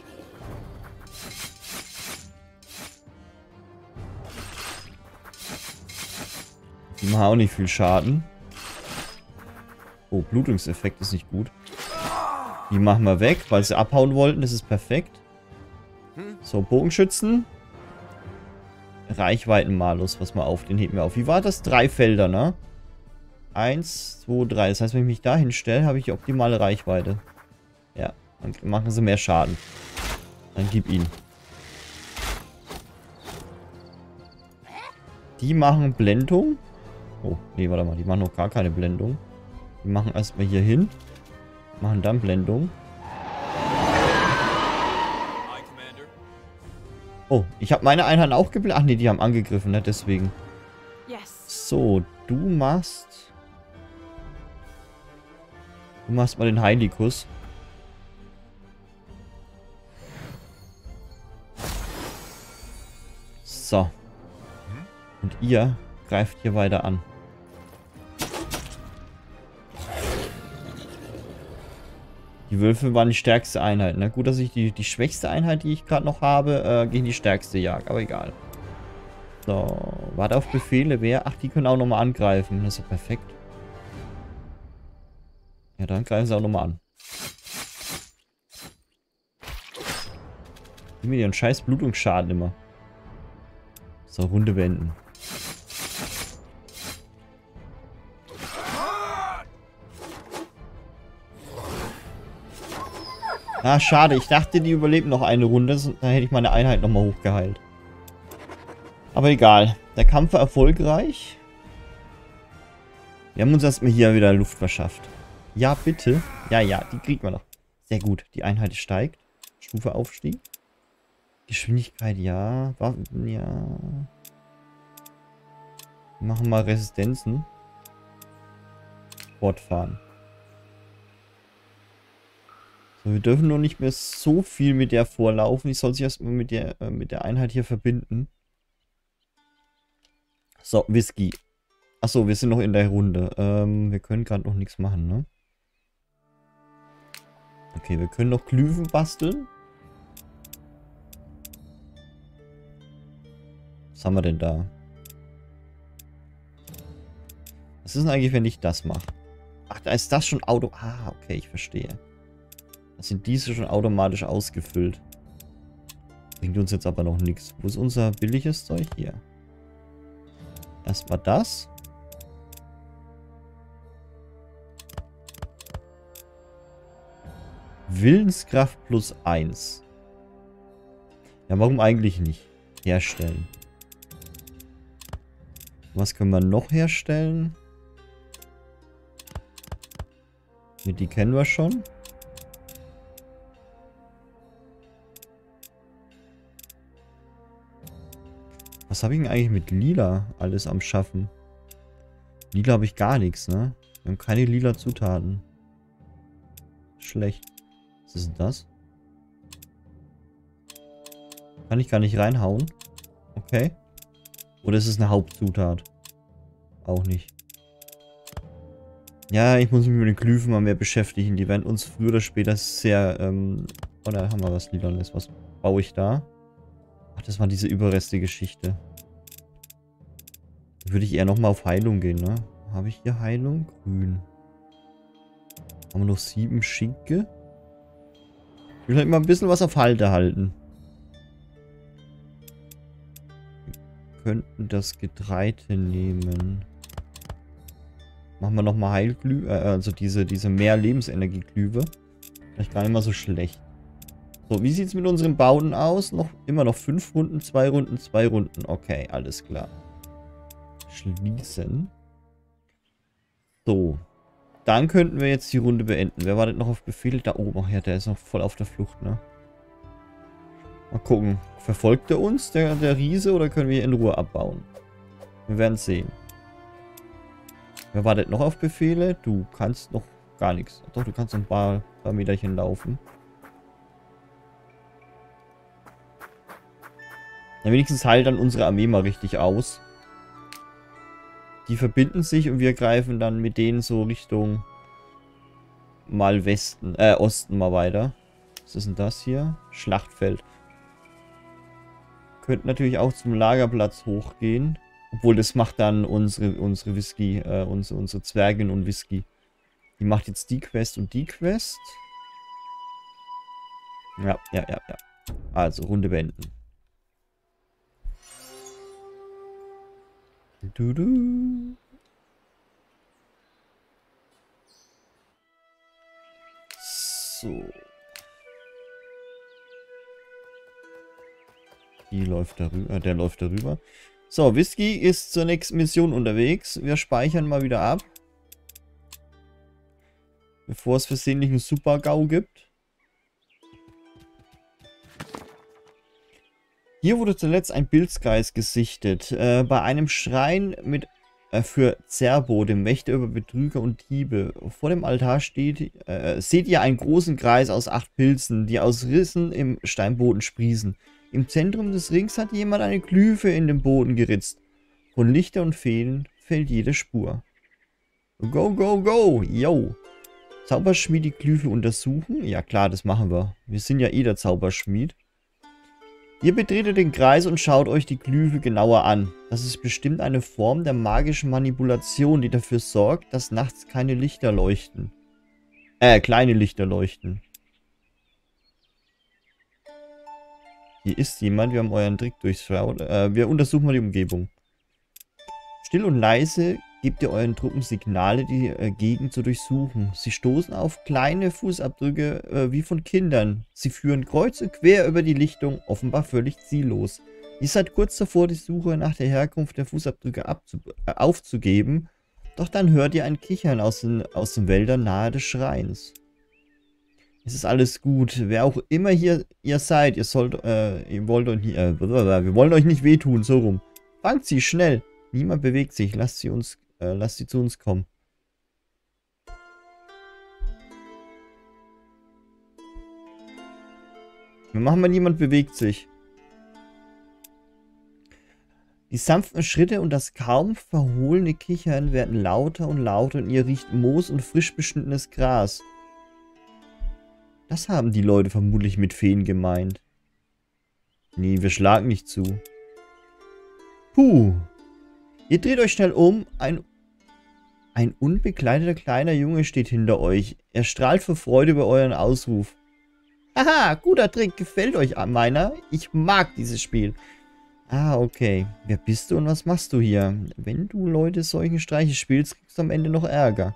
Die machen auch nicht viel Schaden. Oh, Blutungseffekt ist nicht gut. Die machen wir weg, weil sie abhauen wollten. Das ist perfekt. So, Bogenschützen. Reichweitenmalus, was mal auf, den heben wir auf. Wie war das? Drei Felder, ne? Eins, zwei, drei. Das heißt, wenn ich mich da hinstelle, habe ich optimale Reichweite. Ja, dann machen sie mehr Schaden. Dann gib ihn. Die machen Blendung. Oh, nee, warte mal. Die machen noch gar keine Blendung. Die machen erstmal hier hin. Machen dann Blendung. Oh, ich habe meine Einheiten auch geblendet. Ach nee, die haben angegriffen, ne? Deswegen. So, du machst... Du machst mal den Heilikus. So. Und ihr greift hier weiter an. Die Wölfe waren die stärkste Einheit. Na gut, dass ich die, die schwächste Einheit, die ich gerade noch habe, äh, gegen die stärkste jag. Aber egal. So, warte auf Befehle. Wer? Ach, die können auch nochmal angreifen. Das ist ja perfekt. Ja, dann greifen sie auch nochmal an. Gib mir ihren scheiß Blutungsschaden immer. So, Runde beenden. Ah, schade. Ich dachte, die überleben noch eine Runde. Da hätte ich meine Einheit nochmal hochgeheilt. Aber egal. Der Kampf war erfolgreich. Wir haben uns erstmal hier wieder Luft verschafft. Ja, bitte. Ja, ja, die kriegen wir noch. Sehr gut. Die Einheit steigt. Stufe Aufstieg. Geschwindigkeit, ja. Waffen, ja. Wir machen mal Resistenzen. Fortfahren. Wir dürfen nur nicht mehr so viel mit der vorlaufen. Ich soll sich erstmal mit der, äh, mit der Einheit hier verbinden. So, Whisky. Achso, wir sind noch in der Runde. Ähm, wir können gerade noch nichts machen, ne? Okay, wir können noch Glühwein basteln. Was haben wir denn da? Was ist denn eigentlich, wenn ich das mache? Ach, da ist das schon Auto... Ah, okay, ich verstehe. Da sind diese schon automatisch ausgefüllt. Bringt uns jetzt aber noch nichts. Wo ist unser billiges Zeug? Hier. Erstmal das. Willenskraft plus eins. Ja, warum eigentlich nicht? Herstellen. Was können wir noch herstellen? Die kennen wir schon. Was habe ich denn eigentlich mit Lila alles am Schaffen? Lila habe ich gar nichts, ne? Wir haben keine lila Zutaten. Schlecht. Was ist denn das? Kann ich gar nicht reinhauen. Okay. Oder ist es eine Hauptzutat? Auch nicht. Ja, ich muss mich mit den Glyphen mal mehr beschäftigen. Die werden uns früher oder später sehr, ähm... Oh, da haben wir was Lilanes. Was baue ich da? Ach, das war diese Überreste-Geschichte. Da würde ich eher nochmal auf Heilung gehen, ne? Habe ich hier Heilung? Grün. Haben wir noch sieben Schinke? Ich will halt immer ein bisschen was auf Halde halten. Wir könnten das Getreide nehmen. Machen wir nochmal Heilglüh, äh, also diese, diese mehr Lebensenergie-Glühwe. Vielleicht gar nicht mal so schlecht. So, wie sieht es mit unseren Bauten aus? Noch immer noch fünf Runden, zwei Runden, zwei Runden. Okay, alles klar. Schließen. So. Dann könnten wir jetzt die Runde beenden. Wer wartet noch auf Befehl? Da oben. Ach ja, der ist noch voll auf der Flucht, ne? Mal gucken. Verfolgt er uns, der, der Riese, oder können wir hier in Ruhe abbauen? Wir werden sehen. Wer wartet noch auf Befehle? Du kannst noch gar nichts. Doch, du kannst noch ein paar, paar Meterchen laufen. Ja, wenigstens heilt dann unsere Armee mal richtig aus. Die verbinden sich und wir greifen dann mit denen so Richtung mal Westen, äh, Osten mal weiter. Was ist denn das hier? Schlachtfeld. Könnten natürlich auch zum Lagerplatz hochgehen. Obwohl, das macht dann unsere, unsere Whisky, äh, unsere, unsere Zwergin und Whisky. Die macht jetzt die Quest und die Quest. Ja, ja, ja, ja. Also, Runde beenden. Du, du. So. Die läuft darüber, äh, der läuft darüber. So, Whisky ist zur nächsten Mission unterwegs. Wir speichern mal wieder ab. Bevor es versehentlich einen Super-GAU gibt. Hier wurde zuletzt ein Pilzgeist gesichtet. Äh, bei einem Schrein mit äh, für Zerbo, dem Wächter über Betrüger und Diebe. Vor dem Altar steht, äh, seht ihr einen großen Kreis aus acht Pilzen, die aus Rissen im Steinboden sprießen. Im Zentrum des Rings hat jemand eine Glyphe in den Boden geritzt. Von Lichter und Feen fällt jede Spur. Go, go, go! Yo! Zauberschmied die Glyphe untersuchen? Ja klar, das machen wir. Wir sind ja eh der Zauberschmied. Ihr betretet den Kreis und schaut euch die Glyphe genauer an. Das ist bestimmt eine Form der magischen Manipulation, die dafür sorgt, dass nachts keine Lichter leuchten. Äh, kleine Lichter leuchten. Hier ist jemand, wir haben euren Trick durchschaut. Äh, wir untersuchen mal die Umgebung. Still und leise gebt ihr euren Truppen Signale, die äh, Gegend zu durchsuchen. Sie stoßen auf kleine Fußabdrücke äh, wie von Kindern. Sie führen kreuz und quer über die Lichtung, offenbar völlig ziellos. Ihr seid kurz davor, die Suche nach der Herkunft der Fußabdrücke äh, aufzugeben, doch dann hört ihr ein Kichern aus den, aus den Wäldern nahe des Schreins. Es ist alles gut. Wer auch immer hier ihr seid, ihr sollt, äh, ihr wollt euch nicht, äh, wir wollen euch nicht wehtun, so rum. Fangt sie, schnell. Niemand bewegt sich. Lasst sie uns, äh, lasst sie zu uns kommen. Wir machen mal, jemand bewegt sich. Die sanften Schritte und das kaum verhohlene Kichern werden lauter und lauter und ihr riecht Moos und frisch beschnittenes Gras. Das haben die Leute vermutlich mit Feen gemeint. Nee, wir schlagen nicht zu. Puh. Ihr dreht euch schnell um. Ein, ein unbekleideter kleiner Junge steht hinter euch. Er strahlt vor Freude über euren Ausruf. Haha, guter Trick. Gefällt euch meiner? Ich mag dieses Spiel. Ah, okay. Wer bist du und was machst du hier? Wenn du Leute solchen Streiche spielst, kriegst du am Ende noch Ärger.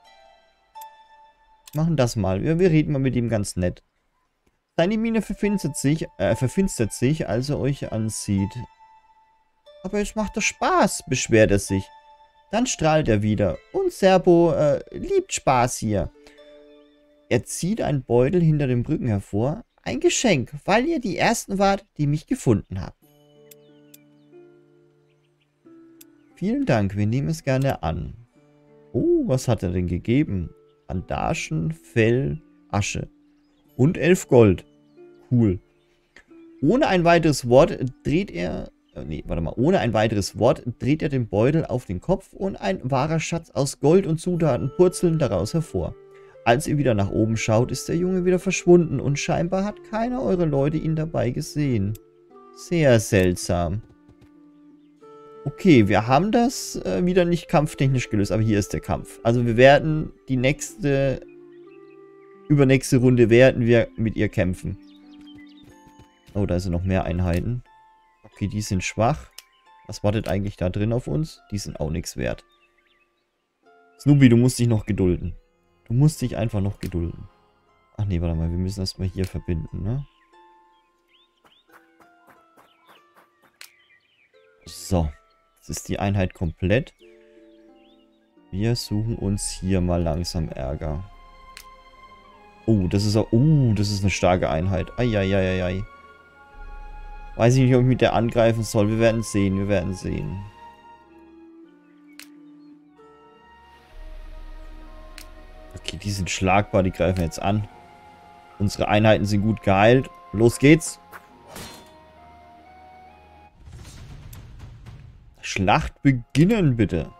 Machen das mal. Wir, wir reden mal mit ihm ganz nett. Seine Miene verfinstert sich, äh, verfinstert sich, als er euch ansieht. Aber es macht doch Spaß, beschwert er sich. Dann strahlt er wieder. Und Serbo äh, liebt Spaß hier. Er zieht einen Beutel hinter dem Rücken hervor. Ein Geschenk, weil ihr die Ersten wart, die mich gefunden habt. Vielen Dank, wir nehmen es gerne an. Oh, was hat er denn gegeben? Bandagen, Fell, Asche. Und elf Gold. Cool. Ohne ein weiteres Wort dreht er... Äh, nee, warte mal. Ohne ein weiteres Wort dreht er den Beutel auf den Kopf und ein wahrer Schatz aus Gold und Zutaten purzeln daraus hervor. Als ihr wieder nach oben schaut, ist der Junge wieder verschwunden und scheinbar hat keiner eurer Leute ihn dabei gesehen. Sehr seltsam. Okay, wir haben das äh, wieder nicht kampftechnisch gelöst, aber hier ist der Kampf. Also wir werden die nächste, übernächste Runde werden wir mit ihr kämpfen. Oh, da sind noch mehr Einheiten. Okay, die sind schwach. Was wartet eigentlich da drin auf uns? Die sind auch nichts wert. Snoopy, du musst dich noch gedulden. Du musst dich einfach noch gedulden. Ach nee, warte mal, wir müssen erstmal hier verbinden, ne? So. Jetzt ist die Einheit komplett. Wir suchen uns hier mal langsam Ärger. Oh, das ist auch... Oh, das ist eine starke Einheit. Eieieiei. Weiß ich nicht, ob ich mit der angreifen soll. Wir werden sehen, wir werden sehen. Okay, die sind schlagbar, die greifen jetzt an. Unsere Einheiten sind gut geheilt. Los geht's. Schlacht beginnen, bitte.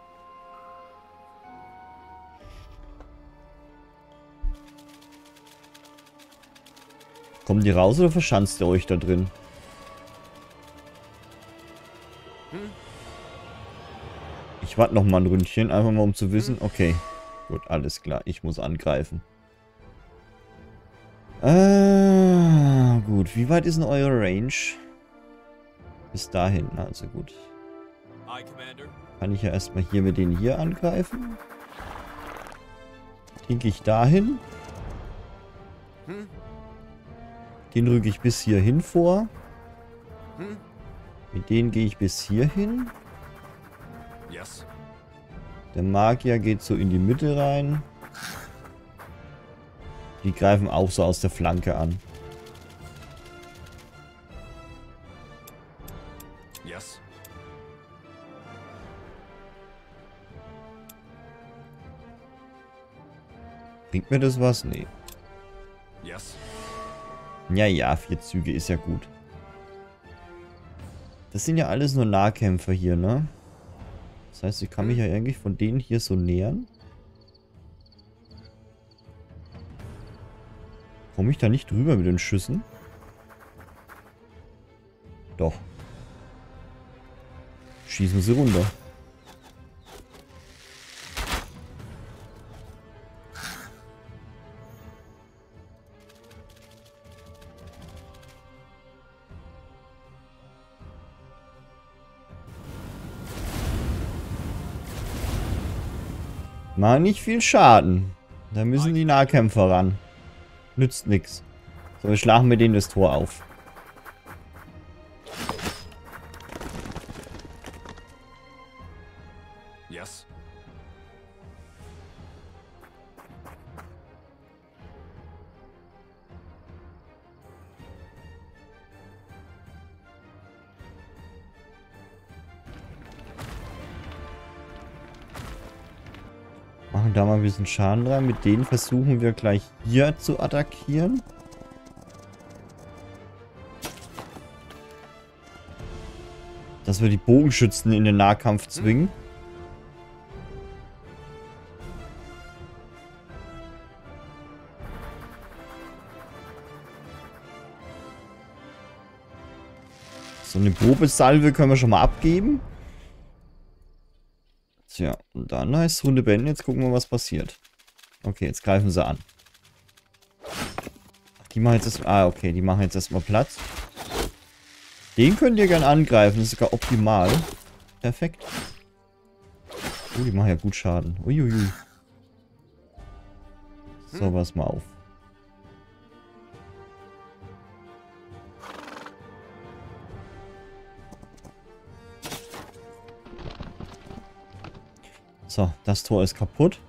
Kommt ihr raus oder verschanzt ihr euch da drin? Ich warte noch mal ein Ründchen, einfach mal um zu wissen. Okay, gut, alles klar. Ich muss angreifen. Ah, gut. Wie weit ist denn eure Range? Bis dahin, also gut. Kann ich ja erstmal hier mit denen hier angreifen. Den gehe ich dahin. Den rücke ich bis hierhin vor. Mit denen gehe ich bis hierhin. Der Magier geht so in die Mitte rein. Die greifen auch so aus der Flanke an. Yes. Bringt mir das was? Nee. Yes. Ja, ja, vier Züge ist ja gut. Das sind ja alles nur Nahkämpfer hier, ne? Das heißt, ich kann mich ja eigentlich von denen hier so nähern. Komme ich da nicht drüber mit den Schüssen? Doch. Schießen sie runter. Machen nicht viel Schaden. Da müssen die Nahkämpfer ran. Nützt nichts. So, wir schlagen mit denen das Tor auf. Yes. Machen da mal ein bisschen Schaden rein. Mit denen versuchen wir gleich hier zu attackieren. Dass wir die Bogenschützen in den Nahkampf zwingen. So eine Probesalve können wir schon mal abgeben. Tja, und dann heißt es Runde beenden. Jetzt gucken wir, was passiert. Okay, jetzt greifen sie an. Ach, die machen jetzt erst, ah, okay, die machen jetzt erstmal Platz. Den könnt ihr gern angreifen. Das ist sogar optimal. Perfekt. Oh, die machen ja gut Schaden. Uiuiui. So, pass mal auf. So, das Tor ist kaputt.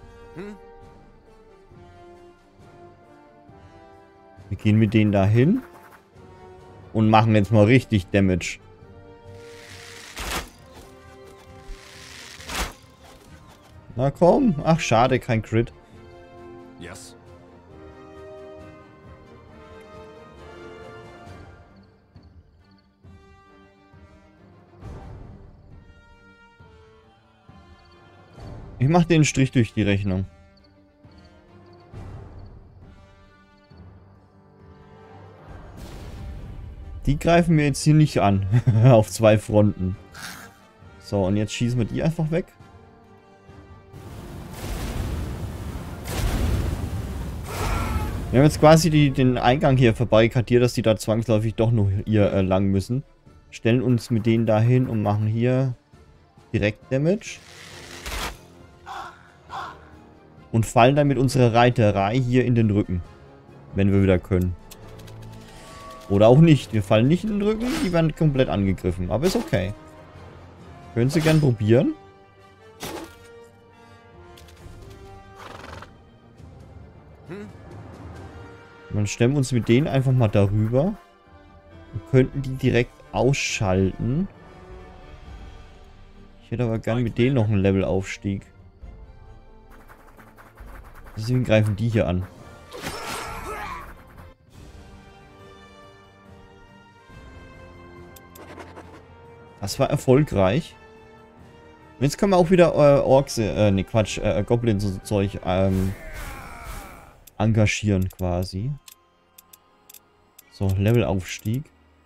Wir gehen mit denen da hin. Und machen jetzt mal richtig Damage. Na komm. Ach, schade, kein Crit. Yes. Ich mach den Strich durch die Rechnung. Die greifen mir jetzt hier nicht an. Auf zwei Fronten. So, und jetzt schießen wir die einfach weg. Wir haben jetzt quasi die, den Eingang hier verbarrikadiert, dass die da zwangsläufig doch noch hier äh, lang müssen. Stellen uns mit denen dahin und machen hier direkt Damage. Und fallen dann mit unserer Reiterei hier in den Rücken. Wenn wir wieder können. Oder auch nicht. Wir fallen nicht in den Rücken, die werden komplett angegriffen. Aber ist okay. Können Sie gern probieren. Dann stellen wir uns mit denen einfach mal darüber. Und könnten die direkt ausschalten. Ich hätte aber gern mit denen noch einen Levelaufstieg. Deswegen greifen die hier an. Das war erfolgreich. Und jetzt können wir auch wieder äh, Orks, äh, ne Quatsch, äh, Goblins und so Zeug ähm, engagieren quasi. So, Levelaufstieg.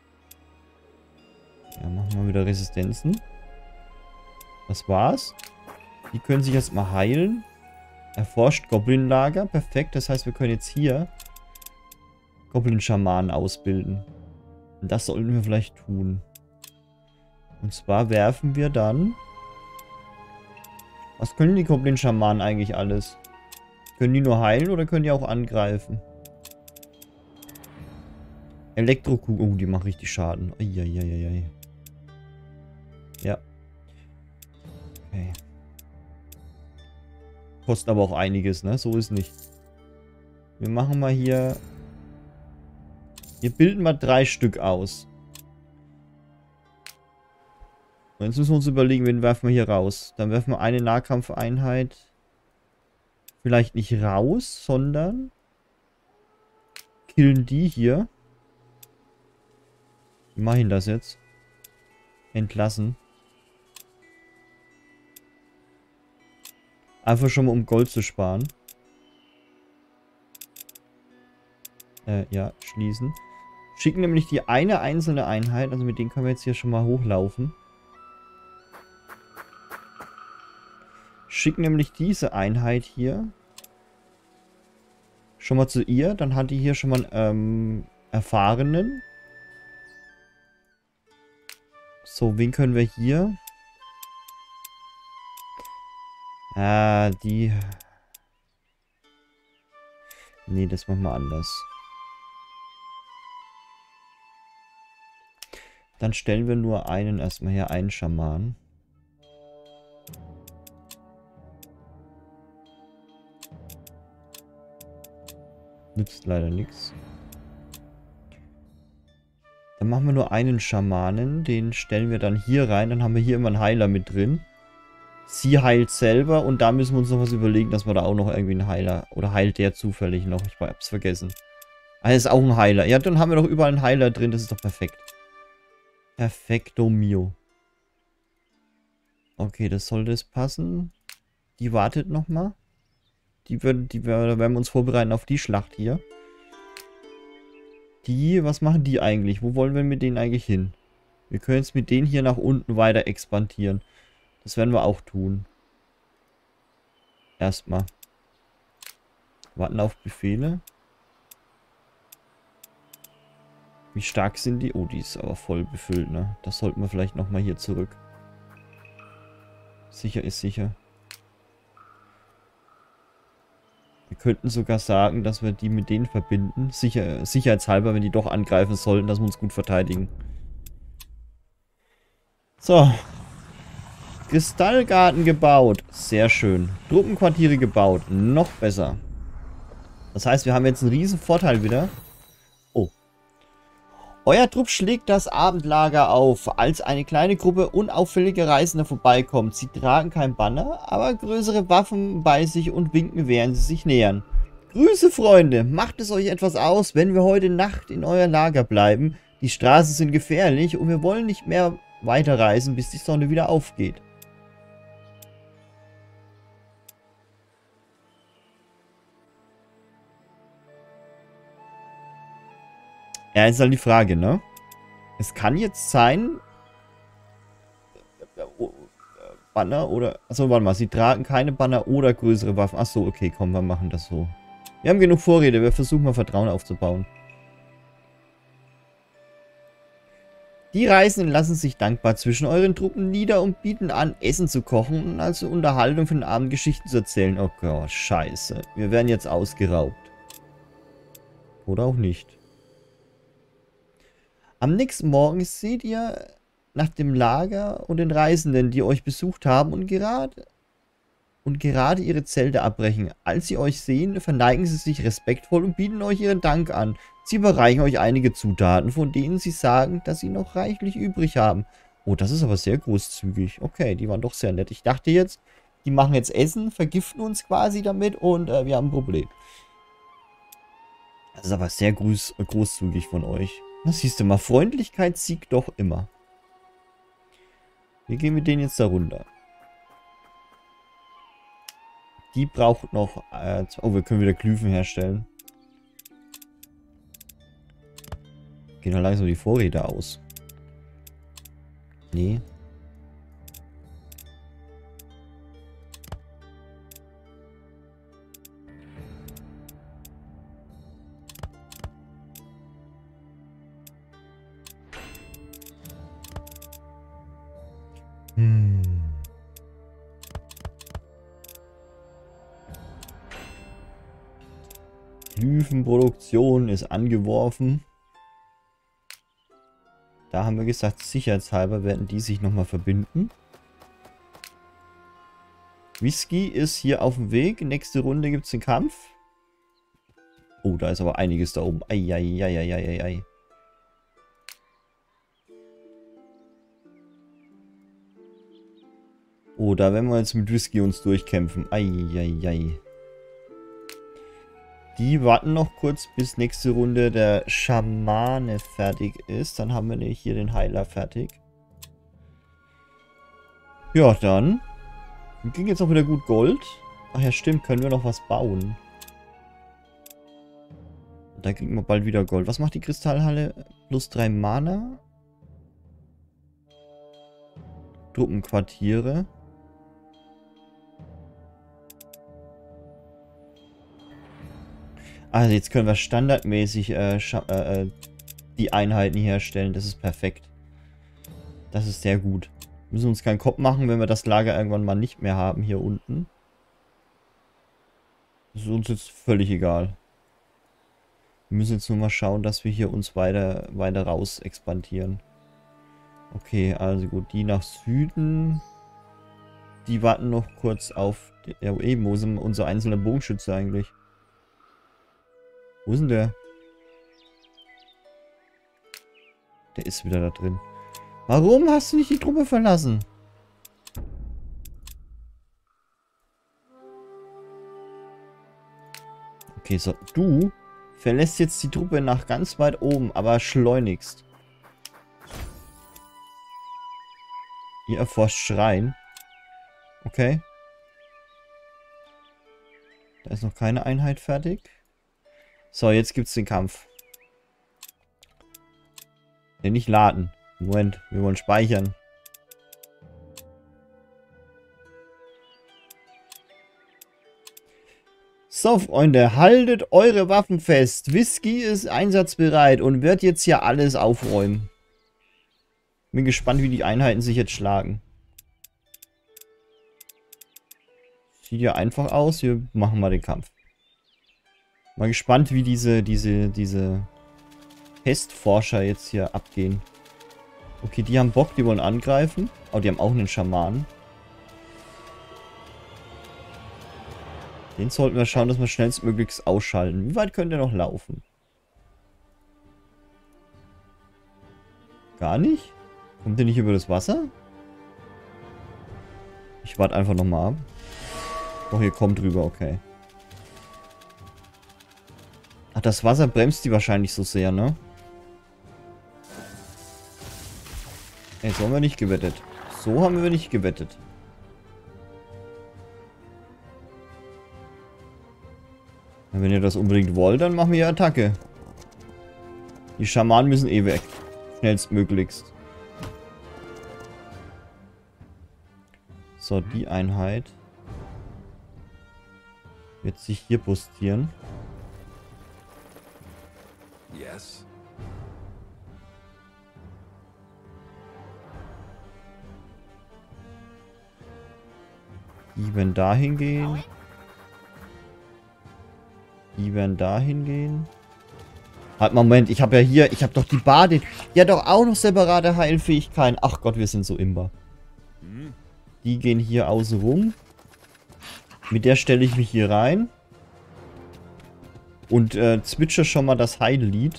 Ja, machen wir wieder Resistenzen. Das war's. Die können sich erstmal heilen. Erforscht Goblin-Lager. Perfekt. Das heißt, wir können jetzt hier Goblin-Schamanen ausbilden. Und das sollten wir vielleicht tun. Und zwar werfen wir dann... Was können die Goblin-Schamanen eigentlich alles? Können die nur heilen oder können die auch angreifen? Elektrokugel. Oh, die macht richtig Schaden. Eieieiei. Ja. Okay. Kostet aber auch einiges, ne? So ist nicht. Wir machen mal hier... Wir bilden mal drei Stück aus. Und jetzt müssen wir uns überlegen, wen werfen wir hier raus. Dann werfen wir eine Nahkampfeinheit vielleicht nicht raus, sondern killen die hier. Wie mache ich das jetzt? Entlassen. Einfach schon mal um Gold zu sparen. Äh, ja, schließen. Schicken nämlich die eine einzelne Einheit, also mit denen können wir jetzt hier schon mal hochlaufen. Schicken nämlich diese Einheit hier schon mal zu ihr. Dann hat die hier schon mal einen ähm, Erfahrenen. So, wen können wir hier? Ah, die... Nee, das machen wir anders. Dann stellen wir nur einen erstmal her, einen Schaman. Nützt leider nichts. Dann machen wir nur einen Schamanen. Den stellen wir dann hier rein. Dann haben wir hier immer einen Heiler mit drin. Sie heilt selber. Und da müssen wir uns noch was überlegen, dass wir da auch noch irgendwie einen Heiler... Oder heilt der zufällig noch? Ich hab's vergessen. Ah, er ist auch ein Heiler. Ja, dann haben wir doch überall einen Heiler drin. Das ist doch perfekt. Perfekto mio. Okay, das sollte es passen. Die wartet nochmal. Die werden, die werden wir uns vorbereiten auf die Schlacht hier. Die, was machen die eigentlich? Wo wollen wir mit denen eigentlich hin? Wir können jetzt mit denen hier nach unten weiter expandieren. Das werden wir auch tun. Erstmal. Warten auf Befehle. Wie stark sind die? Oh, die ist aber voll befüllt, ne? Das sollten wir vielleicht nochmal hier zurück. Sicher ist sicher. Wir könnten sogar sagen, dass wir die mit denen verbinden. Sicher, sicherheitshalber, wenn die doch angreifen sollten, dass wir uns gut verteidigen. So. Kristallgarten gebaut. Sehr schön. Truppenquartiere gebaut. Noch besser. Das heißt, wir haben jetzt einen riesen Vorteil wieder. Oh. Euer Trupp schlägt das Abendlager auf, als eine kleine Gruppe unauffälliger Reisender vorbeikommt. Sie tragen kein Banner, aber größere Waffen bei sich und winken, während sie sich nähern. Grüße, Freunde! Macht es euch etwas aus, wenn wir heute Nacht in euer Lager bleiben? Die Straßen sind gefährlich und wir wollen nicht mehr weiterreisen, bis die Sonne wieder aufgeht. Ja, ist halt die Frage, ne? Es kann jetzt sein... Banner oder... Achso, warte mal. Sie tragen keine Banner oder größere Waffen. Achso, okay, komm, wir machen das so. Wir haben genug Vorräte. Wir versuchen mal Vertrauen aufzubauen. Die Reisenden lassen sich dankbar zwischen euren Truppen nieder und bieten an, Essen zu kochen und als Unterhaltung für den Abend Geschichten zu erzählen. Oh Gott, scheiße. Wir werden jetzt ausgeraubt. Oder auch nicht. Am nächsten Morgen seht ihr nach dem Lager und den Reisenden, die euch besucht haben und gerade, und gerade ihre Zelte abbrechen. Als sie euch sehen, verneigen sie sich respektvoll und bieten euch ihren Dank an. Sie überreichen euch einige Zutaten, von denen sie sagen, dass sie noch reichlich übrig haben. Oh, das ist aber sehr großzügig. Okay, die waren doch sehr nett. Ich dachte jetzt, die machen jetzt Essen, vergiften uns quasi damit und äh, wir haben ein Problem. Das ist aber sehr groß, großzügig von euch. Das siehst du mal, Freundlichkeit siegt doch immer. Wir gehen mit denen jetzt da runter. Die braucht noch... Äh, oh, wir können wieder Glyphen herstellen. Gehen doch langsam die Vorräte aus. Nee. Hm. Glyphenproduktion ist angeworfen. Da haben wir gesagt, sicherheitshalber werden die sich nochmal verbinden. Whisky ist hier auf dem Weg. Nächste Runde gibt es den Kampf. Oh, da ist aber einiges da oben. Eieieiei. Oh, da werden wir jetzt mit Whisky uns durchkämpfen. Eieiei. Die warten noch kurz, bis nächste Runde der Schamane fertig ist. Dann haben wir hier den Heiler fertig. Ja, dann. Wir kriegen jetzt auch wieder gut Gold. Ach ja, stimmt. Können wir noch was bauen. Da kriegen wir bald wieder Gold. Was macht die Kristallhalle? Plus drei Mana. Truppenquartiere. Also jetzt können wir standardmäßig äh, äh, die Einheiten herstellen. Das ist perfekt. Das ist sehr gut. Wir müssen uns keinen Kopf machen, wenn wir das Lager irgendwann mal nicht mehr haben hier unten. Das ist uns jetzt völlig egal. Wir müssen jetzt nur mal schauen, dass wir hier uns weiter, weiter raus expandieren. Okay, also gut. Die nach Süden. Die warten noch kurz auf... Die, ja, eben, wo ist unser einzelner Bogenschütze eigentlich? Wo ist denn der? Der ist wieder da drin. Warum hast du nicht die Truppe verlassen? Okay, so. Du verlässt jetzt die Truppe nach ganz weit oben, aber schleunigst. Ihr erforscht Schrein. Okay. Da ist noch keine Einheit fertig. So, jetzt gibt's den Kampf. Ne, nicht laden. Moment, wir wollen speichern. So, Freunde, haltet eure Waffen fest. Whisky ist einsatzbereit und wird jetzt hier alles aufräumen. Bin gespannt, wie die Einheiten sich jetzt schlagen. Sieht ja einfach aus. Wir machen mal den Kampf. Mal gespannt, wie diese, diese, diese Pestforscher jetzt hier abgehen. Okay, die haben Bock, die wollen angreifen. Oh, die haben auch einen Schamanen. Den sollten wir schauen, dass wir schnellstmöglichst ausschalten. Wie weit könnt ihr noch laufen? Gar nicht? Kommt ihr nicht über das Wasser? Ich warte einfach nochmal ab. Doch, ihr kommt drüber, okay. Ach, das Wasser bremst die wahrscheinlich so sehr, ne? Ey, so haben wir nicht gewettet. So haben wir nicht gewettet. Wenn ihr das unbedingt wollt, dann machen wir Attacke. Die Schamanen müssen eh weg. Schnellstmöglichst. So, die Einheit wird sich hier postieren. Yes. Die werden dahin gehen. Die werden dahin gehen. Halt, Moment, ich habe ja hier, ich habe doch die Bade. Die hat doch auch noch separate Heilfähigkeiten. Ach Gott, wir sind so imbar. Die gehen hier außen rum. Mit der stelle ich mich hier rein. Und äh, zwitscher schon mal das Heillied.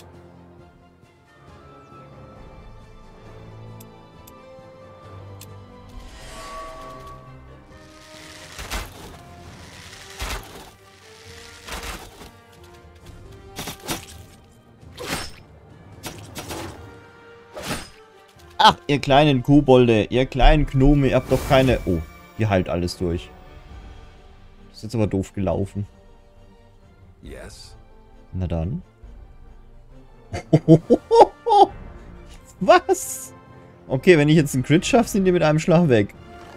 Ach, ihr kleinen Kobolde, ihr kleinen Gnome, ihr habt doch keine... Oh, ihr heilt alles durch. Das ist jetzt aber doof gelaufen. Yes. Na dann. Was? Okay, wenn ich jetzt einen Crit schaffe, sind die mit einem Schlag weg.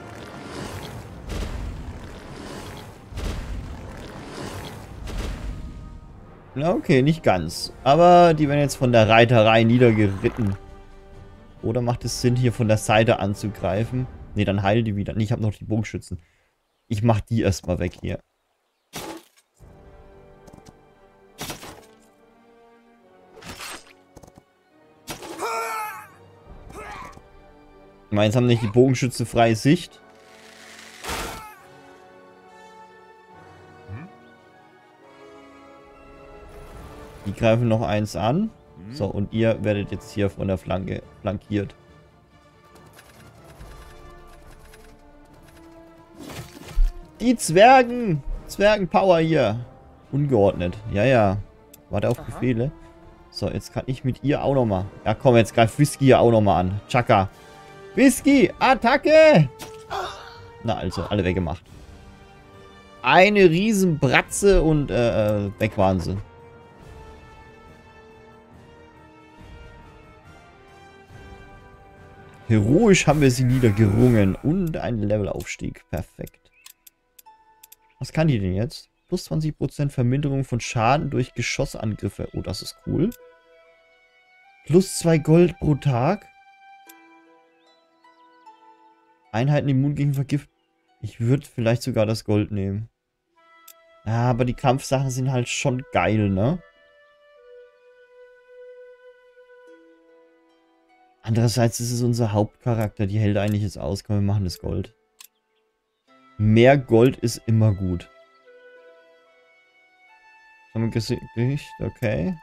Na okay, nicht ganz. Aber die werden jetzt von der Reiterei niedergeritten. Oder macht es Sinn, hier von der Seite anzugreifen? Ne, dann heil die wieder. Nee, ich habe noch die Bogenschützen. Ich mach die erstmal weg hier. Meins haben nicht die Bogenschütze freie Sicht. Die greifen noch eins an. So, und ihr werdet jetzt hier von der Flanke flankiert. Die Zwergen! Zwergenpower hier. Ungeordnet. Ja, ja. Warte auf Befehle. So, jetzt kann ich mit ihr auch nochmal. Ja, komm, jetzt greift Whisky hier auch nochmal an. Chaka. Whisky, Attacke! Na also, alle weggemacht. Eine riesen Bratze und äh, weg waren sie. Heroisch haben wir sie niedergerungen. Und ein Levelaufstieg. Perfekt. Was kann die denn jetzt? Plus zwanzig Prozent Verminderung von Schaden durch Geschossangriffe. Oh, das ist cool. Plus zwei Gold pro Tag. Einheiten immun gegen Vergift. Ich würde vielleicht sogar das Gold nehmen. Ja, aber die Kampfsachen sind halt schon geil, ne? Andererseits ist es unser Hauptcharakter. Die hält eigentlich jetzt aus. Komm, wir machen das Gold. Mehr Gold ist immer gut. Haben wir Gesicht? Okay.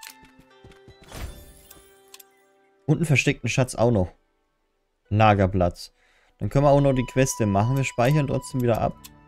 Und einen versteckten Schatz auch noch. Lagerplatz. Dann können wir auch noch die Queste machen. Wir speichern trotzdem wieder ab.